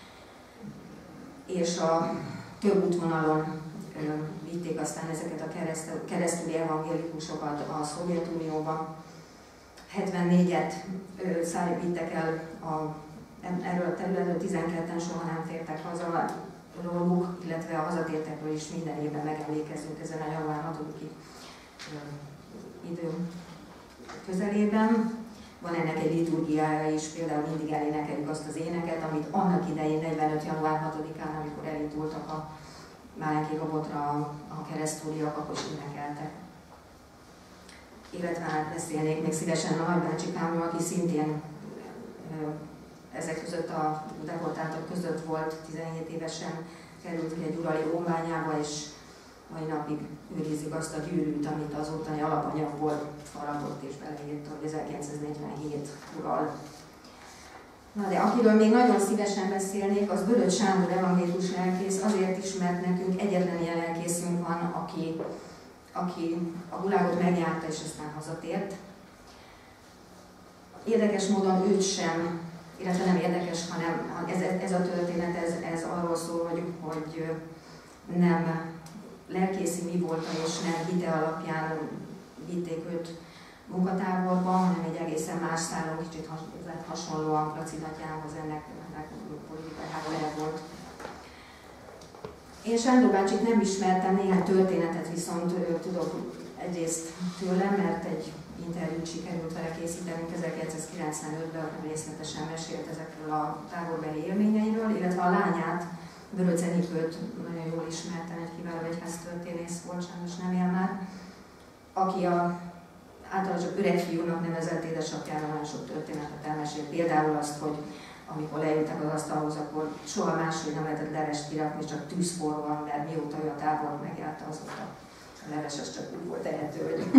és a több útvonalon vitték aztán ezeket a keresztúri evangélikusokat a Szovjetunióba. 74-et vittek el erről a területről, 12-en soha nem tértek haza róluk, illetve a hazatértekről is minden évben megemlékezünk ezen a január 6-i idő közelében. Van ennek egy liturgiája is, például mindig elénekeljük azt az éneket, amit annak idején 45. január 6-án, amikor elindultak a Málenki Robotra a keresztúriak, akkor is énekeltek. Illetve hát beszélnék még szívesen a nagybácsikámról, aki szintén ezek között a deportáltak között volt, 17 évesen került egy urali óványába, és mai napig őrizik azt a gyűrűt, amit az ottani alapanyagból faragott és beleírta, hogy 1947 ural. Na de akiről még nagyon szívesen beszélnék, az Bölöd Sándor evangélikus lelkész, azért is, mert nekünk egyetlen ilyen lelkészünk van, aki a Gulágot megjárta és aztán hazatért. Érdekes módon őt sem, illetve nem érdekes, hanem ez a történet ez arról szól, hogy nem lelkészi mi volt, és nem hite alapján vitték őt munkatáborba, hanem egy egészen más szálon, kicsit hasonlóan Placidatyához ennek osztrák politikából elvolt. Én Sándor bácsit nem ismertem, néhány történetet viszont tudok egyrészt tőlem, mert egy interjút sikerült vele készítenünk 1995-ben, részletesen mesélt ezekről a táborbeli élményeiről, illetve a lányát, Böröc Enikőt nagyon jól ismertem, egy kiváló egyháztörténész volt, sajnos nem él már, aki általában csak öreg fiúnak nevezett édesapjára nagyon sok történetet elmesélt. Például azt, hogy amikor leültek az asztalhoz, akkor soha máshogy nem lehetett levest kirakni, csak tűzforróan, mert mióta ő a tábor megjárta, azóta a leves az csak úgy volt ehető, hogy...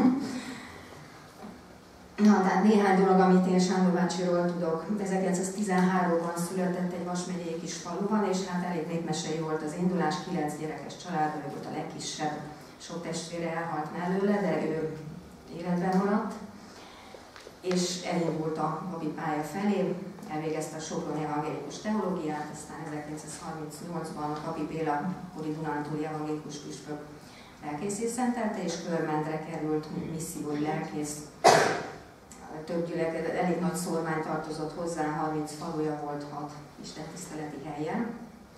Na, tehát néhány dolog, amit én Sándor bácsiról tudok. 1913-ban született egy Vas megyei kis faluban, és hát elég népmesei volt az indulás, 9 gyerekes családban, ő volt a legkisebb, sok testvére elhalt mellőle, de ő életben maradt, és elindult a papi pálya felé, elvégezte a soproni evangélikus teológiát, aztán 1938-ban a Papi Béla, akkori dunántúli evangélikus püspök lelkészé szentelte, és Körmendre került missziói lelkész. Több gyülekezet, elég nagy szórmány tartozott hozzá, 30 faluja volt, 6 istentiszteleti helyen.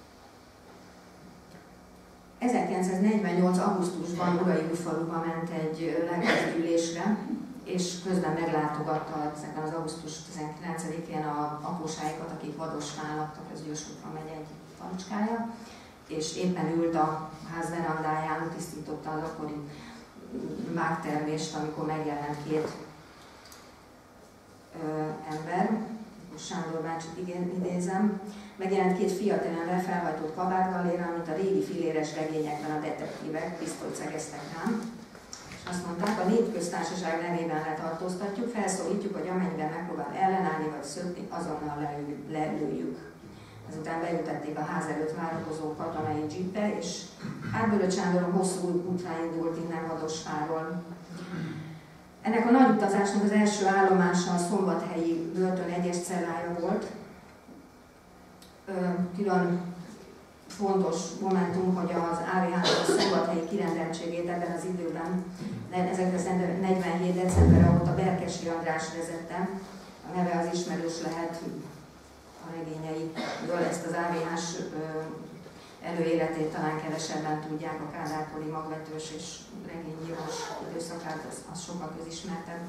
1948. augusztusban Urajófaluba ment egy lelkészgyűlésre, és közben meglátogatta ezeken az augusztus 19-én a apósáikat, akik Vadosfán laktak, ez Győr-Sopron megye egy falucskája, és éppen ült a ház verandáján, tisztította az akkori mágtermést, amikor megjelent két ember, Sándor bácsit idézem, megjelent két fiatalember felhajtott kabátgalléra, mint a régi filéres regényekben a detektívek, pisztolyt szegeztek rám. És azt mondták, a Népköztársaság nevében letartóztatjuk, felszólítjuk, hogy amennyiben megpróbál ellenállni vagy szökni, azonnal lelőjük. Ezután bejutették a ház előtt várakozó katonai dzsippe, és Böröcs Sándor a hosszú útra indult innen Vadosfáról. Ennek a nagy utazásnak az első állomása a szombathelyi börtön egyes cellája volt. Külön fontos momentum, hogy az AVH a szombathelyi kirendeltségét ebben az időben, 1947. decemberre óta Berkesi András vezette, a neve az ismerős lehet a regényeiből, ezt az AVH-s előéletét talán kevesebben tudják, a kádárkori magvetős és regényírás időszakát, az sokkal közismertebb.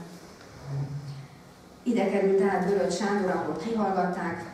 Ide került át Böröcs Sándor, ahol kihallgatták,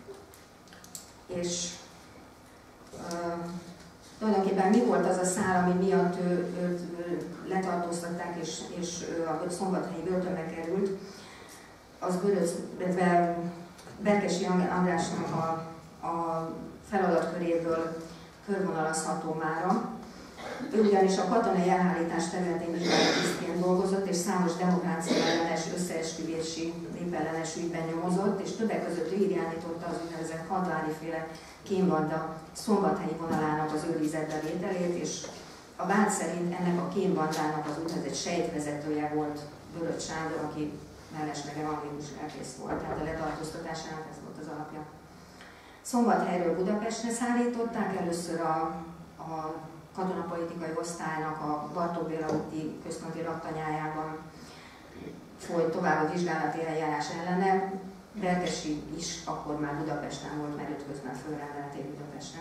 és tulajdonképpen mi volt az a szál, ami miatt őt letartóztatták, és a szombathelyi börtönbe került, az Berkesi Andrásnak a feladatköréből körvonalazható mára. Ő ugyanis a katonai elhárítás területén vizsgálatisztként dolgozott, és számos demokrácia ellenes, összeesküvési, népellenes ügyben nyomozott, és többek között ő irányította az úgynevezett hadváriféle kémbanda szombathelyi vonalának az őrizetbe vételét, és a vád szerint ennek a kémbandának az úgynevezett sejtvezetője volt Böröcs Sándor, aki mellesleg evangélikus lelkész volt, tehát a letartóztatásának ez volt az alapja. Szombathelyről Budapestre szállították, először a katonapolitikai osztálynak a Bartók Béla úti központi raktanyájában folyt tovább a vizsgálati eljárás ellene. Berkesi is akkor már Budapesten volt, mert őt közben fölrendelték Budapestre.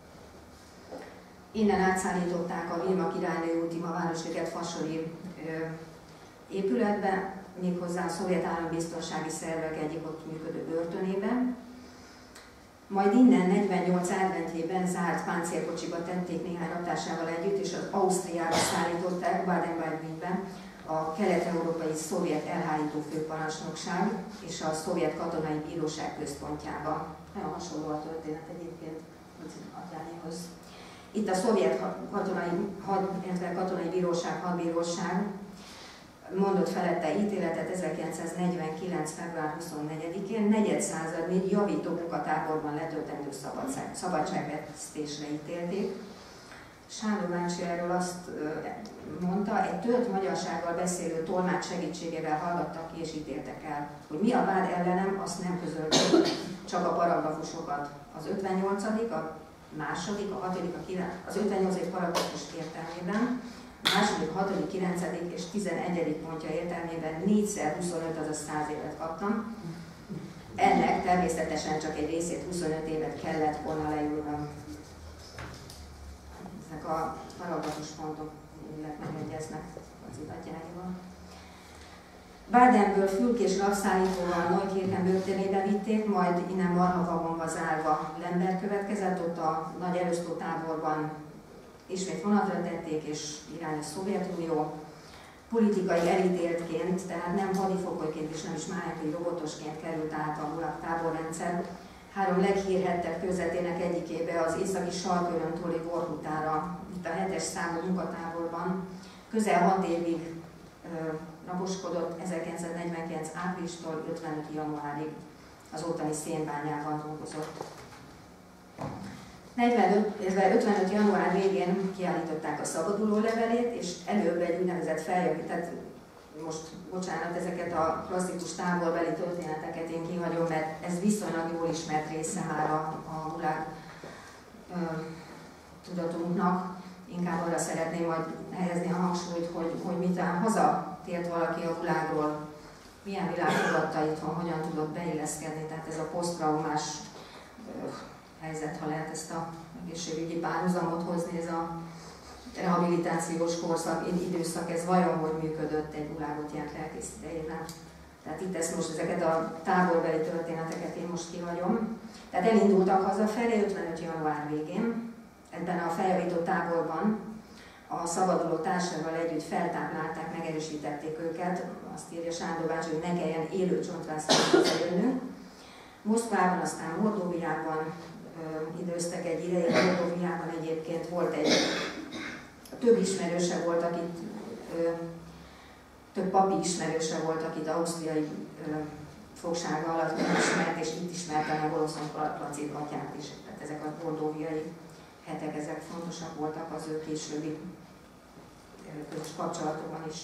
Innen átszállították a Vilma Királynő úti ma Városliget fasori épületbe, méghozzá a szovjet állambiztonsági szervek egyik ott működő börtönében. Majd innen 48 adventjében zárt páncélkocsiba tették néhány raktásával együtt, és az Ausztriába szállították, Baden-Badenbe, a kelet-európai szovjet elhárító főparancsnokság és a szovjet katonai bíróság központjába. Nagyon hasonló a történet egyébként Atjánéhoz. Itt a szovjet katonai bíróság, hadbíróság mondott felette ítéletet 1949. február 24-én negyedszázadnyi javító munkatáborban letöltendő szabadságvesztésre ítélték. Sándor bácsi erről azt mondta, egy tölt magyarsággal beszélő tolmács segítségével hallgattak ki és ítéltek el. Hogy mi a vád ellenem, azt nem közölték, csak a paragrafusokat. Az 58., a második, a 6., a 9., az 58. paragrafus értelmében, a második, 6., 9. és 11. pontja értelmében 4x25, azaz 100 évet kaptam. ennek természetesen csak egy részét, 25 évet kellett volna leülnöm. Ezek a paragrafus pontok megegyeznek az iratjaival. Badenből fülk és rabszállítóval Neukirchen börtönébe vitték, majd innen marhavagomba zárva Lemberg következett, ott a nagy elosztótáborban ismét vonatra tették, és irány a Szovjetunió. Politikai elítéltként, tehát nem hadifogolyként és nem is mániakai robotosként került át a Gulag táborrendszer. 3 leghírhettebb körzetének egyikébe, az északi sarkörön túli Vorkutára, itt a 7-es számú munkatáborban. Közel 6 évig raposkodott, 1949. áprilistól 55. januárig az ottani szénbányában dolgozott. 55. január végén kiállították a szabaduló levelét, és előbb egy úgynevezett feljavított, most bocsánat, ezeket a klasszikus táborbeli történeteket én kihagyom, mert ez viszonylag jól ismert része már a Gulag tudatunknak. Inkább arra szeretném majd helyezni a hangsúlyt, hogy miután hazatért valaki a Gulagról, milyen világ fogadta itthon, hogyan tudott beilleszkedni, tehát ez a posztraumás helyzet, ha lehet ezt a egészségügyi párhuzamot hozni, ez a rehabilitációs korszak, időszak, ez vajon hogy működött egy Gulagot járt lelkész idejében. Tehát itt ezt most, ezeket a táborbeli történeteket én most kihagyom. Tehát elindultak hazafelé 55. január végén, ebben a feljavított táborban a szabaduló társaival együtt feltáplálták, megerősítették őket, azt írja Sándor bácsi, hogy ne kelljen élő csontvászlót jönnünk. Moszkvában, aztán Mordóviában időztek egy ideig, Mordóviában egyébként volt több ismerőse volt, akit, több papi ismerőse volt, akit ausztriai fogsága alatt nem ismert, és itt ismerte meg Oloszon Placid atyát is. Tehát ezek a mordóviai hetek, ezek fontosak voltak az ő későbbi közös kapcsolatokban is.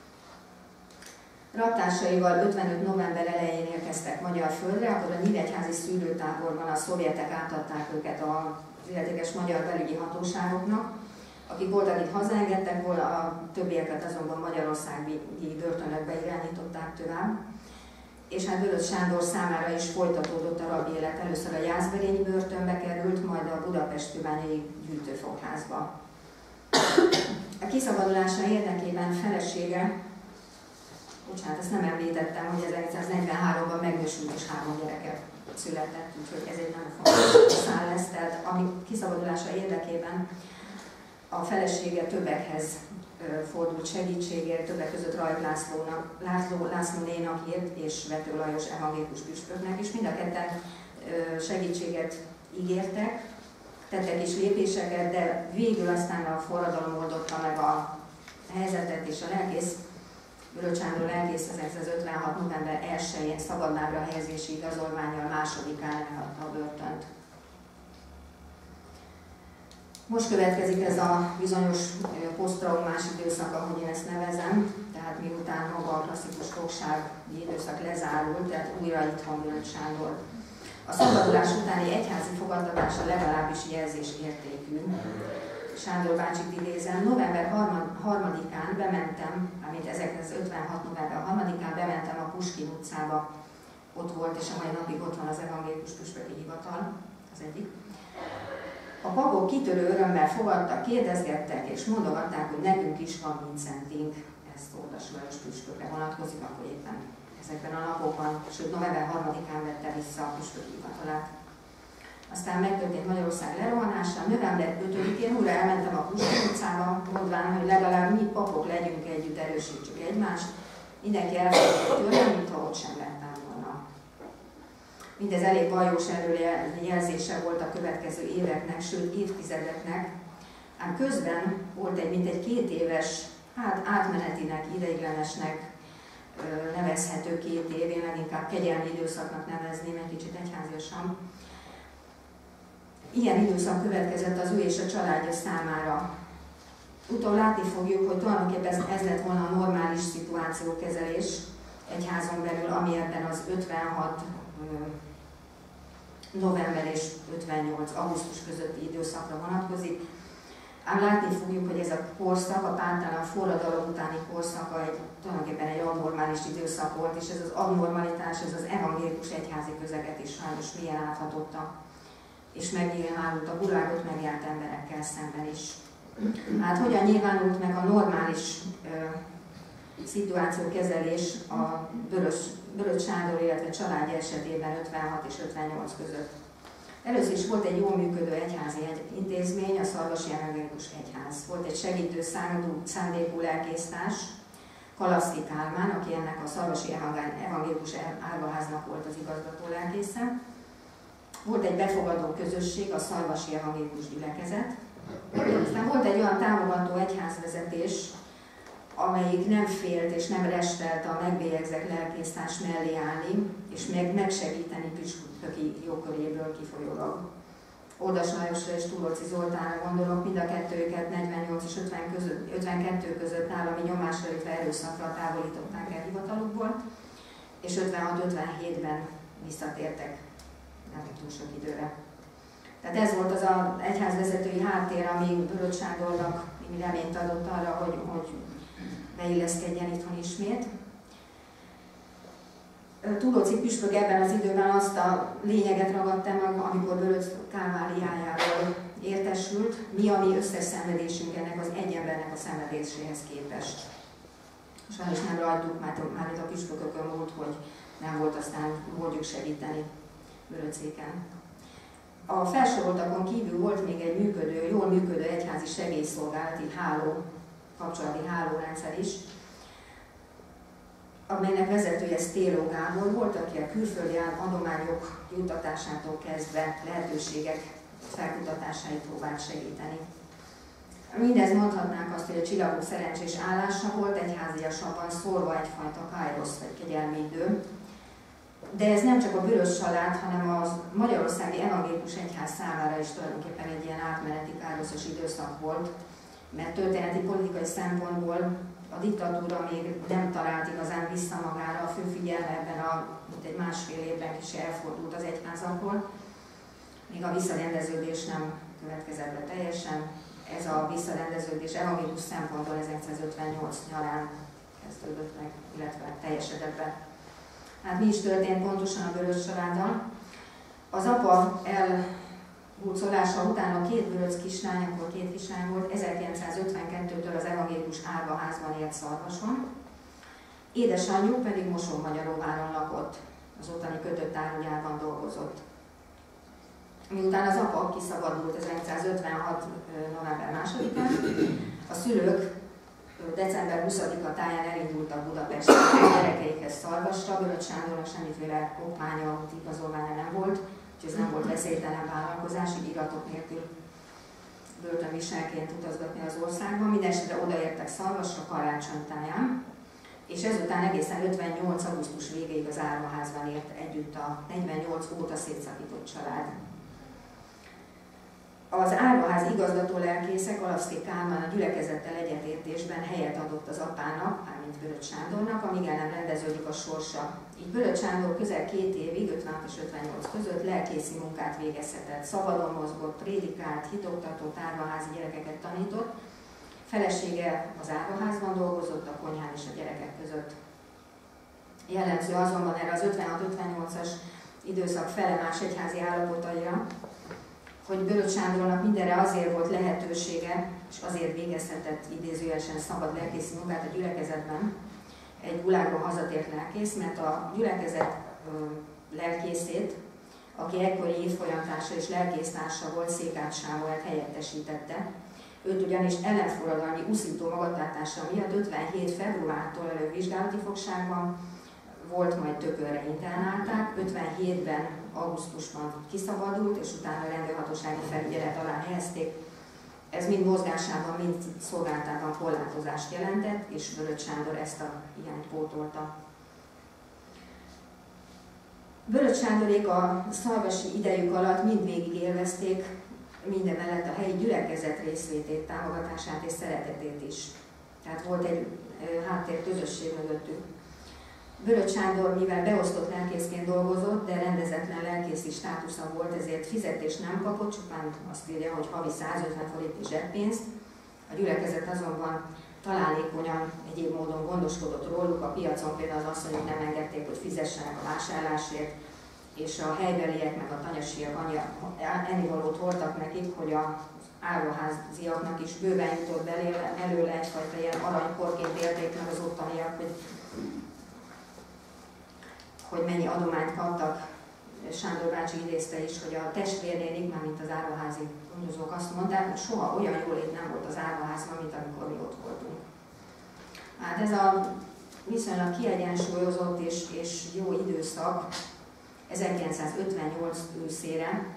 Raktársaival 55. november elején érkeztek magyar földre, akkor a Nyíregyházi szűrőtáborban a szovjetek átadták őket az illetékes magyar belügyi hatóságoknak, akik voltak itt hazaengedtek volna, a többieket azonban magyarországi börtönökbe irányították tovább. És hát Vörös Sándor számára is folytatódott a rabi élet. Először a Jászberényi börtönbe került, majd a Budapest-Kőbányai gyűjtőfogházba. A kiszabadulása érdekében felesége, bocsánat, ezt nem említettem, hogy 1943-ban megnősült és 3 gyereket született, úgyhogy ez egy nagyon fontos szál lesz. Tehát ami kiszabadulása érdekében a felesége többekhez fordult segítségért, többek között Rajk Lászlónénak írt, és Vető Lajos evangélikus püspöknek is. Mind a ketten segítséget ígértek, tettek is lépéseket, de végül aztán a forradalom oldotta meg a helyzetet, és a lelkész, Vörös Sándor lelkész 1956. november 1-én szabadlábra helyezési igazolvánnyal 2-án elhagyta a börtönt. Most következik ez a bizonyos posztraumás időszak, ahogy én ezt nevezem, tehát miután maga a klasszikus fogsági időszak lezárult, tehát újra itt van Vörös Sándor. A szabadulás utáni egyházi fogadtatása legalábbis jelzésértékű. Sándor bácsit idézem, november 3-án bementem, amint 1956. november 3-án bementem a Puskin utcába, ott volt, és a mai napig ott van az evangélikus püspöki hivatal, az egyik. A papok kitörő örömmel fogadtak, kérdezgettek és mondogatták, hogy nekünk is van Vincentink. Ez Oldas Lajos püspökre vonatkozik, akkor éppen ezekben a napokban, sőt november 3-án vette vissza a püspöki hivatalát. Aztán megtörtént Magyarország lerohanása, november 5-én újra elmentem a Puskin utcába, mondván, hogy legalább mi papok legyünk együtt, erősítsük egymást. Mindenki elfogadott tőlem, mintha ott sem lettem volna. Mindez elég bajós előjelzése volt a következő éveknek, sőt évtizedeknek, ám közben volt egy mintegy 2 éves, hát átmenetinek, ideiglenesnek nevezhető 2 év, én leginkább kegyelmi időszaknak nevezném, egy kicsit egyháziasan. Ilyen időszak következett az ő és a családja számára. Utóbb látni fogjuk, hogy tulajdonképpen ez lett volna a normális szituációkezelés egyházon belül, ami ebben az 56 november és 58 augusztus közötti időszakra vonatkozik. Ám látni fogjuk, hogy ez a korszak, a pártán a forradalom utáni korszaka tulajdonképpen egy abnormális időszak volt, és ez az abnormalitás, ez az evangélikus egyházi közeget is sajnos milyen áthatotta, és megnyilvánult a gulágot megjárt emberekkel szemben is. Hát hogyan nyilvánult meg a normális szituációkezelés a Bölös Sándor, illetve családja esetében 56 és 58 között? Először is volt egy jól működő egyházi intézmény, a Szarvasi Evangélikus Egyház. Volt egy segítő szándékú lelkésztárs, Kalavszky Kálmán, aki ennek a Szarvasi Evangélikus Árvaháznak volt az igazgató lelkésze. Volt egy befogadó közösség, a Szarvasi Evangélikus Gyülekezet. Aztán volt egy olyan támogató egyházvezetés, amelyik nem félt és nem restelt a megbélyegzett lelkésztárs mellé állni, és megsegíteni püspöki jogköréből kifolyólag. Ordas Lajosra és Túlóci Zoltánra gondolok, mind a kettőket 48 és 52 között állami nyomásra, illetve erőszakra távolították el hivatalukból, és 56-57-ben visszatértek nem túl sok időre. Tehát ez volt az az egyházvezetői háttér, ami Bölös Sándornak reményt adott arra, hogy beilleszkedjen itthon ismét. Túlóci püspök ebben az időben azt a lényeget ragadta meg, amikor Bölös Kálváriájáról értesült, mi a mi összes szenvedésünk ennek az egy embernek a szenvedéséhez képest. Sajnos nem rajtuk, már itt a püspökökön múlt, hogy nem volt aztán módjuk segíteni Bölöcéken. A felsoroltakon kívül volt még egy jól működő egyházi segélyszolgálati kapcsolati hálórendszer is, amelynek vezetője Sztéló Gábor volt, aki a külföldi adományok juttatásától kezdve lehetőségek felkutatásait próbált segíteni. Mindez mondhatnánk azt, hogy a csillagok szerencsés állása volt, egyháziasabban szórva egyfajta kairosz vagy kegyelmi idő. De ez nem csak a Bölös család, hanem a Magyarországi Evangélikus Egyház számára is tulajdonképpen egy ilyen átmeneti károszos időszak volt, mert történeti politikai szempontból a diktatúra még nem talált igazán vissza magára, a fő figyelme ebben mint egy másfél évben is elfordult az egyházakból, még a visszarendeződés nem következett be teljesen. Ez a visszarendeződés evangélikus szempontból 1958 nyarán kezdődött meg, illetve teljesedett be. Hát mi is történt pontosan a Bölös családdal? Az apa elhurcolása után a két Bölöc kislány, akkor két kislány volt, 1952-től az evangélikus Árvaházban élt Szarvason. Édesanyjuk pedig Mosonmagyaróváron lakott, az ottani kötött árugyárban dolgozott. Miután az apa kiszabadult 1956. november 2-án, a szülők december 20-a táján elindultak Budapestre a gyerekeikhez Szarvasra. Bölös Sándornak semmiféle okmánya, igazolványa nem volt, úgyhogy ez nem volt veszélytelen vállalkozás, így iratok nélkül börtönviselként utazgatni az országban. Mindenesetre odaértek Szarvasra karácsony táján, és ezután egészen 58. augusztus végéig az Árvaházban ért együtt a 48 óta szétszakított család. Az Árvaház igazgató lelkésze, Kalavszky Kálmán a gyülekezettel egyetértésben helyet adott az apának, mármint Bölös Sándornak, amíg el nem rendeződik a sorsa. Így Bölös Sándor közel 2 évig, 56 és 58 között lelkészi munkát végezhetett. Szabadon mozgott, prédikált, hitoktatott, árvaházi gyerekeket tanított. Felesége az Árvaházban dolgozott, a konyhán és a gyerekek között. Jellemző azonban erre az 56-58-as időszak felemás egyházi állapotaira, hogy Bölös Sándornak mindenre azért volt lehetősége, és azért végezhetett idézőjelesen szabad lelkészi munkát a gyülekezetben, egy gulágban hazatért lelkész, mert a gyülekezet lelkészét, aki ekkori évfolyamtársa és lelkésztársa volt, Székács Sámuelt helyettesítette. Őt ugyanis ellenforradalmi uszító magatartása miatt 57. februártól előbb vizsgálati fogságban volt, majd Tökölre internálták, 57-ben augusztusban kiszabadult, és utána a rendőrhatósági felügyelet alá helyezték. Ez mind mozgásában, mind szolgáltában korlátozást jelentett, és Bölös Sándor ezt a hiányt pótolta. Bölös Sándorék a szarvasi idejük alatt mindvégig élvezték mindemellett a helyi gyülekezet részvétét, támogatását és szeretetét is. Tehát volt egy háttér közösség mögöttük. Bölöcs Sándor, mivel beosztott lelkészként dolgozott, de rendezetlen lelkészi státusza volt, ezért fizetést nem kapott, csupán azt írja, hogy havi 150 forintnyi zseppénzt. A gyülekezet azonban találékonyan egyéb módon gondoskodott róluk, a piacon például az asszonyok nem engedték, hogy fizessenek a vásárlásért, és a helybeliek meg a tanyasiak ennivalót hordtak nekik, hogy az áruháziaknak is bőven jutott belőle egyfajta ilyen aranykorként élték meg az ottaniak, hogy mennyi adományt kaptak. Sándor bácsi idézte is, hogy a testvérnénik, mármint az árvaházi gondozók azt mondták, hogy soha olyan jólét nem volt az árvaházban, mint amikor mi ott voltunk. Hát ez a viszonylag kiegyensúlyozott és jó időszak 1958 őszére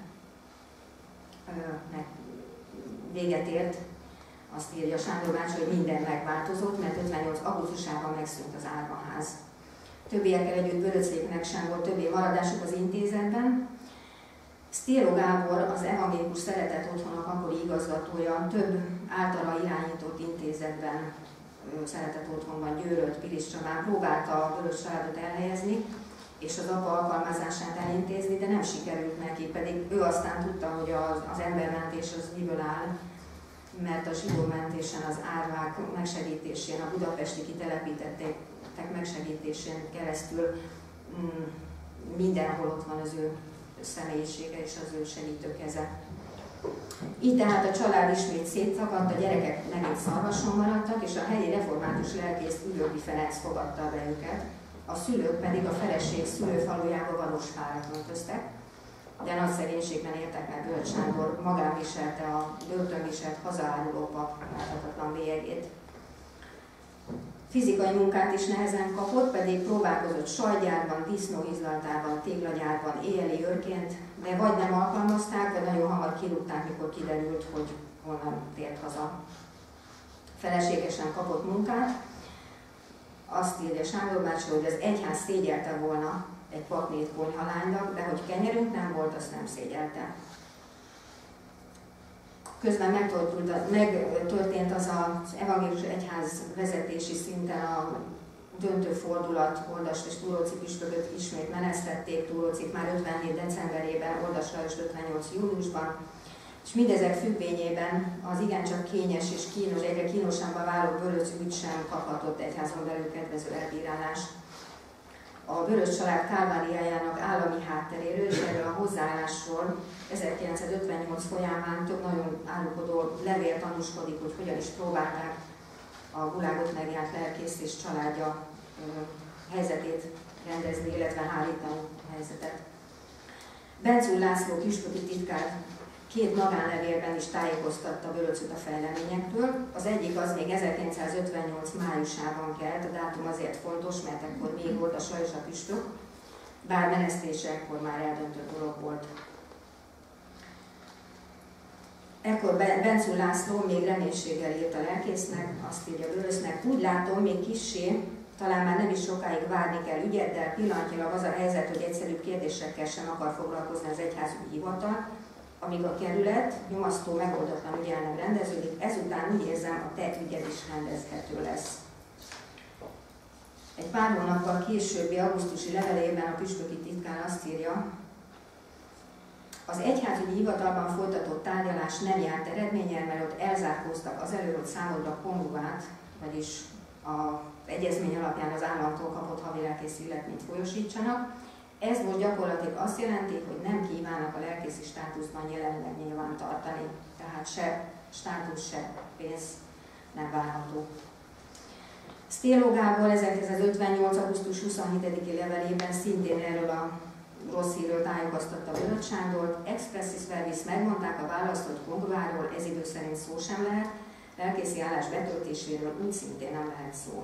véget ért. Azt írja Sándor bácsi, hogy minden megváltozott, mert 58. augusztusában megszűnt az árvaház. Többiekkel együtt Bölöcéknek sem volt többé maradásuk az intézetben. Sztélo Gábor, az evangélikus szeretett otthonok akkori igazgatója, több általa irányított intézetben, szeretett otthonban, Győrött, Pilis Csabán próbálta a Bölöcs családot elhelyezni, és az apa alkalmazását elintézni, de nem sikerült neki, pedig ő aztán tudta, hogy az embermentés az miből áll, mert a zsidómentésen, az árvák megsegítésén, a budapesti kitelepítettek megsegítésén keresztül mindenhol ott van az ő személyisége és az ő segítőkeze. Így tehát a család ismét szétszakadt, a gyerekek megint Szarvason maradtak, és a helyi református lelkész Ülőki Ferenc fogadta be őket, a szülők pedig a feleség szülőfalujába Valósfára költöztek, de nagy szegénységben éltek, mert Bölöcs Sándor magán viselte a börtönviselt hazaáruló pap láthatatlan bélyegét. Fizikai munkát is nehezen kapott, pedig próbálkozott sajtgyárban, disznóhizlaltában, téglagyárban, éjjeli őrként, de vagy nem alkalmazták, de nagyon hamar kirúgták, mikor kiderült, hogy honnan tért haza. Feleségesen kapott munkát. Azt írja Sándor bácsi, hogy az egyház szégyelte volna egy papnét konyhalánynak, de hogy kenyerünk nem volt, azt nem szégyelte. Közben megtörtént az az evangélikus egyház vezetési szinten a döntő fordulat, Oldas és Túróczi püspököt ismét menesztették, Túrócit már 57. decemberében, Oldas Lajos 58. júniusban, és mindezek függvényében az igencsak kényes és kínos, egyre kínosabbá váló Bölöc ügy sem kaphatott egyházon belül kedvező elbírálást. A Bölöcs család kálváriájának állami hátteréről és erről a hozzáállásról 1958 folyamán több nagyon árulkodó levél tanúskodik, hogy hogyan is próbálták a gulágot megjárt lelkész és családja helyzetét rendezni, illetve hárítani a helyzetet. Bencúr László püspöki titkár két magánlevélben is tájékoztatta Bölöcöt a fejleményektől. Az egyik az még 1958 májusában kelt, a dátum azért fontos, mert akkor még volt a Sajos a püspök, bár menesztése ekkor már eldöntött dolog volt. Ekkor Bencúr László még reménységgel írt a lelkésznek, azt írja Bölöcnek, úgy látom, még kissé, talán már nem is sokáig várni kell ügyeddel, pillanatnyilag az a helyzet, hogy egyszerűbb kérdésekkel sem akar foglalkozni az egyházügyi hivatal, amíg a kerület nyomasztó, megoldatlan ügyel nem rendeződik, ezután úgy érzem, a te ügyed is rendezhető lesz. Egy pár hónappal későbbi augusztusi levelében a püspöki titkár azt írja, az egyházügyi hivatalban folytatott tárgyalás nem járt eredménnyel, mert ott elzárkóztak azelőtt, hogy számodra kongruát, vagyis az egyezmény alapján az államtól kapott havi lelkészi illetményt folyosítsanak. Ez most gyakorlatilag azt jelenti, hogy nem kívánnak a lelkészi státuszban jelenleg nyilván tartani, tehát se státusz, se pénz nem várható. Sztélo Gábor 1958. augusztus 27-i levelében szintén erről a rossz hírről tájékoztatta Bölöcs Sándort, expressis verbis megmondták a választott kongruáról, ez idő szerint szó sem lehet, lelkészi állás betöltéséről úgy szintén nem lehet szó.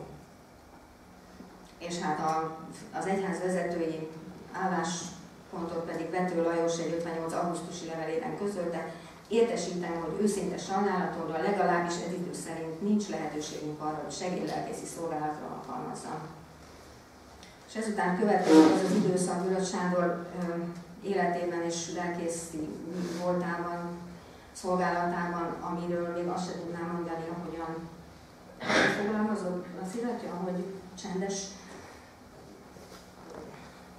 És hát az egyház vezetői álláspontot pedig Vető Lajos egy 58. augusztusi levelében közölte, értesítem, hogy őszinte sajnálatomra legalábbis ez idő szerint nincs lehetőségünk arra, hogy segédlelkészi szolgálatra alkalmazzam. És ezután következik az az időszak Bölöcs Sándor életében és lelkészi voltában, szolgálatában, amiről még azt sem tudnám mondani, ahogyan fogalmazott, azt illetve, hogy csendes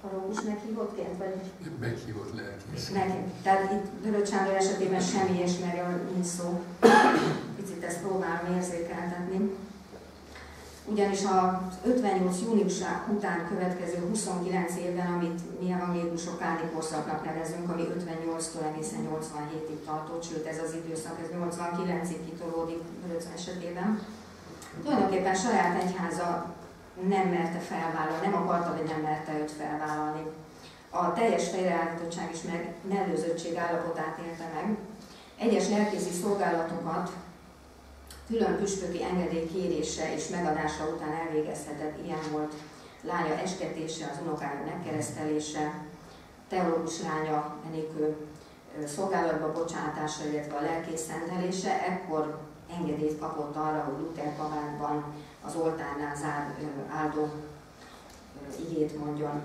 teológus meghívottként, vagy? Meghívott lelkész. Tehát itt Bölöcs Sándor esetében semmi ilyesmiről nincs szó. Picit ezt próbálom érzékeltetni. Ugyanis az 58. júniusá után következő 29 évben, amit mi evangélikusok kádi korszaknak nevezünk, ami 58-tól egészen 87-ig tartott, sőt ez az időszak, ez 89-ig kitolódik Bölöc esetében. Tulajdonképpen saját egyháza nem merte felvállalni, nem akarta, vagy nem merte őt felvállalni. A teljes félreállítottság és mellőzöttség állapotát élte meg. Egyes lelkészi szolgálatokat külön püspöki engedély kérése és megadása után elvégezhetett, ilyen volt lánya esketése, az unokája megkeresztelése, teológus lánya Enikő szolgálatba bocsátása, illetve a lelkész szentelése. Ekkor engedélyt kapott arra, hogy Luther kabátban az oltárnál áldó igét mondjon.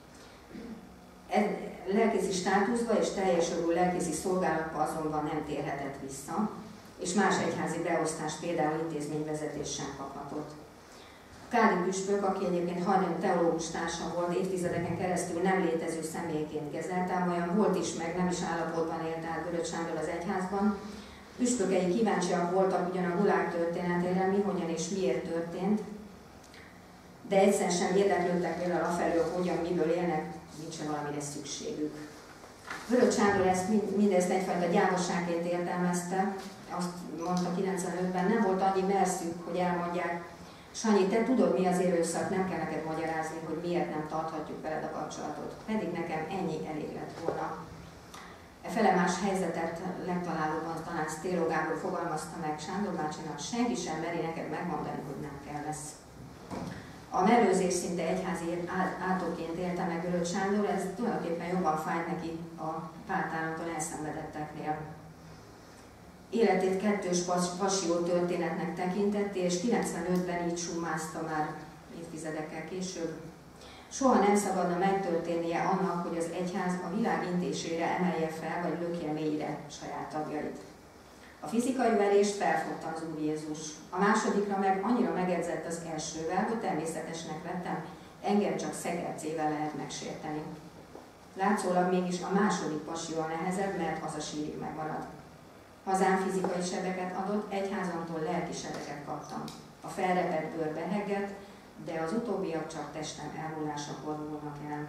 Lelkészi státuszba és teljes jogú lelkészi szolgálatba azonban nem térhetett vissza, és más egyházi beosztást, például intézményvezetés sem kaphatott. Kádi püspök, aki egyébként hajdan teológus társa volt, évtizedeken keresztül nem létező személyként kezelte, olyan volt is, meg nem is állapotban élt át Bölöcs Sándor az egyházban. Püspökei kíváncsiak voltak ugyan a Gulág történetére, mi, hogyan és miért történt, de egyszer sem érdeklődtek például afelől, hogyan, miből élnek, nincs valamire szükségük. Bölöcs Sándor mindezt egyfajta gyávaságként értelmezte, azt mondta 95-ben, nem volt annyi merszük, hogy elmondják, Sanyi, te tudod, mi az erőszak, nem kell neked magyarázni, hogy miért nem tarthatjuk veled a kapcsolatot, pedig nekem ennyi elég lett volna. E felemás helyzetet legtalálóban talán Sztéló Gábor fogalmazta meg Sándor bácsinak, senki sem meri neked megmondani, hogy nem kell lesz. A mellőzés szinte egyházi átoként élte meg Bölöcs Sándor, ez tulajdonképpen jobban fájt neki a pártállamtól elszenvedetteknél. Életét kettős passió történetnek tekintette, és 95-ben így summázta már évtizedekkel később. Soha nem szabadna megtörténnie annak, hogy az egyház a világ intésére emelje fel, vagy lökje mélyre saját tagjait. A fizikai verést felfogta az Úr Jézus. A másodikra meg annyira megedzett az elsővel, hogy természetesnek vettem, engem csak szekercével lehet megsérteni. Látszólag mégis a második passió a nehezebb, mert az a sírig megmarad. Hazám fizikai sebeket adott, egyházamtól lelki sebeket kaptam. A felrepett bőr behegget, de az utóbbiak csak testem elmúlásakor múlnak el.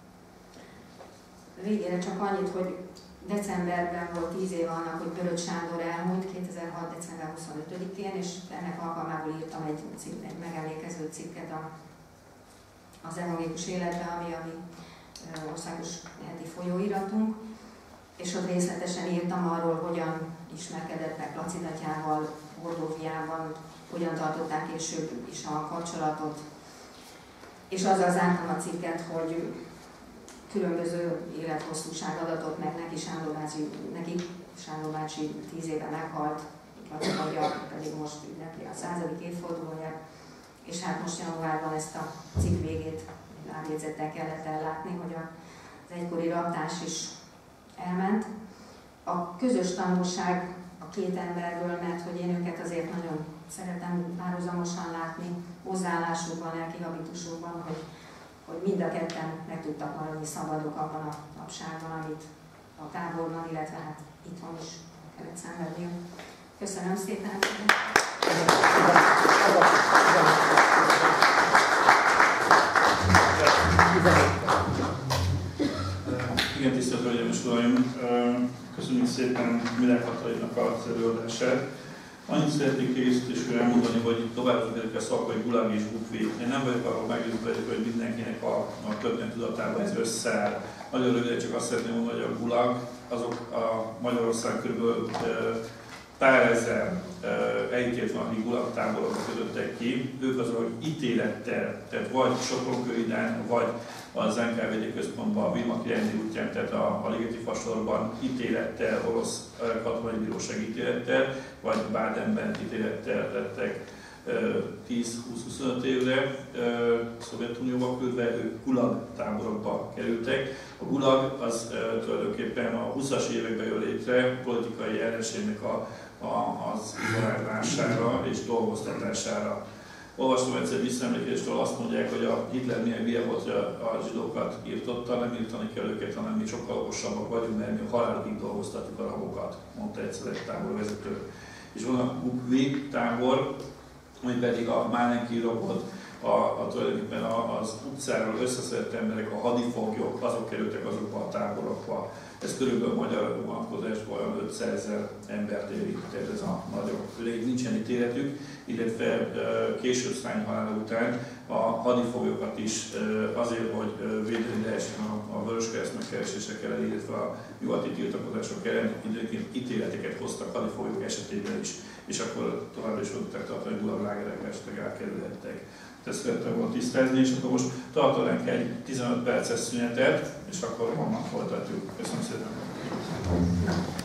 Végére csak annyit, hogy decemberben volt 10 éve annak, hogy Bölöcs Sándor elmúlt, 2006. december 25-én, és ennek alkalmából írtam egy megemlékező cikket az evangélikus életbe, ami országos heti folyóiratunk, és ott részletesen írtam arról, hogyan ismerkedett meg Placidatyával, Hordóviában, hogyan tartották később is a kapcsolatot. És azzal zártam a cikket, hogy különböző élethosszúság adatot meg neki Sándor bácsi 10 éve meghalt, Laci Magyar pedig most ünnepli a 100. évfordulóját, és hát most januárban ezt a cikk végét lábjegyzettel kellett ellátni, hogy az egykori raptás is elment. A közös tanulság a két emberből, mert hogy én őket azért nagyon szeretem párhuzamosan látni, hozzáállásukban, lelki habitusukban, hogy mind a ketten meg tudtak maradni szabadok abban a napságban, amit a táborban, illetve hát itthon is kellett szenvedni. Köszönöm szépen! Igen, tisztelt Hölgyeim és Uraim! Köszönjük szépen Miller Katalinnak az előadását. Annyit szeretnék részletesen elmondani, hogy tovább ezekkel a szavakkal, hogy Gulag és Bukvi. Én nem vagyok arról meggyőződve, hogy mindenkinek a történet tudatában ez összeáll. Nagyon röviden csak azt szeretném mondani, hogy a Gulag azok a Magyarország kb. Pár ezer elítélt van, akik Gulag táborokba kötöttek ki. Ők azok ítélettel, tehát vagy Sopron-Kőhidán, vagy az NKVD központban, a Vilma Királyné útján, tehát a Ligeti Fasorban ítélettel, orosz katonai bíróság ítélettel, vagy Bádenben ítélettel lettek 10-20-25 évre Szovjetunióba küldve, ők Gulag táborokba kerültek. A Gulag az tulajdonképpen a 20-as években jön létre politikai ellenségnek az izolálására és dolgoztatására. Olvastam egyszer visszaemlékezéstől, azt mondják, hogy a Hitler milyen hülye volt, hogy a zsidókat írtotta, nem írtani kell őket, hanem mi sokkal okosabbak vagyunk, mert mi a halálig dolgoztatjuk a rabokat, mondta egyszer egy táborvezető. És van a Bukvi tábor, ami pedig a Málenki robot, tulajdonképpen az utcáról összeszedett emberek, a hadifoglyok, azok kerültek azokba a táborokba. Ez körülbelül magyar vonatkozásban olyan 500 000 embert érint, tehát ez a nagyobb, nincsen ítéletük, illetve később Sztálinyi halála után a hadifoglyokat is azért, hogy védeni lehessen a Vöröskereszt megkeresések ellen, illetve a nyugati tiltakozások ellen időnként ítéleteket hoztak hadifoglyok esetében is, és akkor továbbra is tudták tartani, hogy gulaglágerekbe esetleg elkerülhettek. Ezt szerettem volna tisztázni, és akkor most tartanánk egy 15 perces szünetet, és akkor onnan folytatjuk. Köszönöm szépen!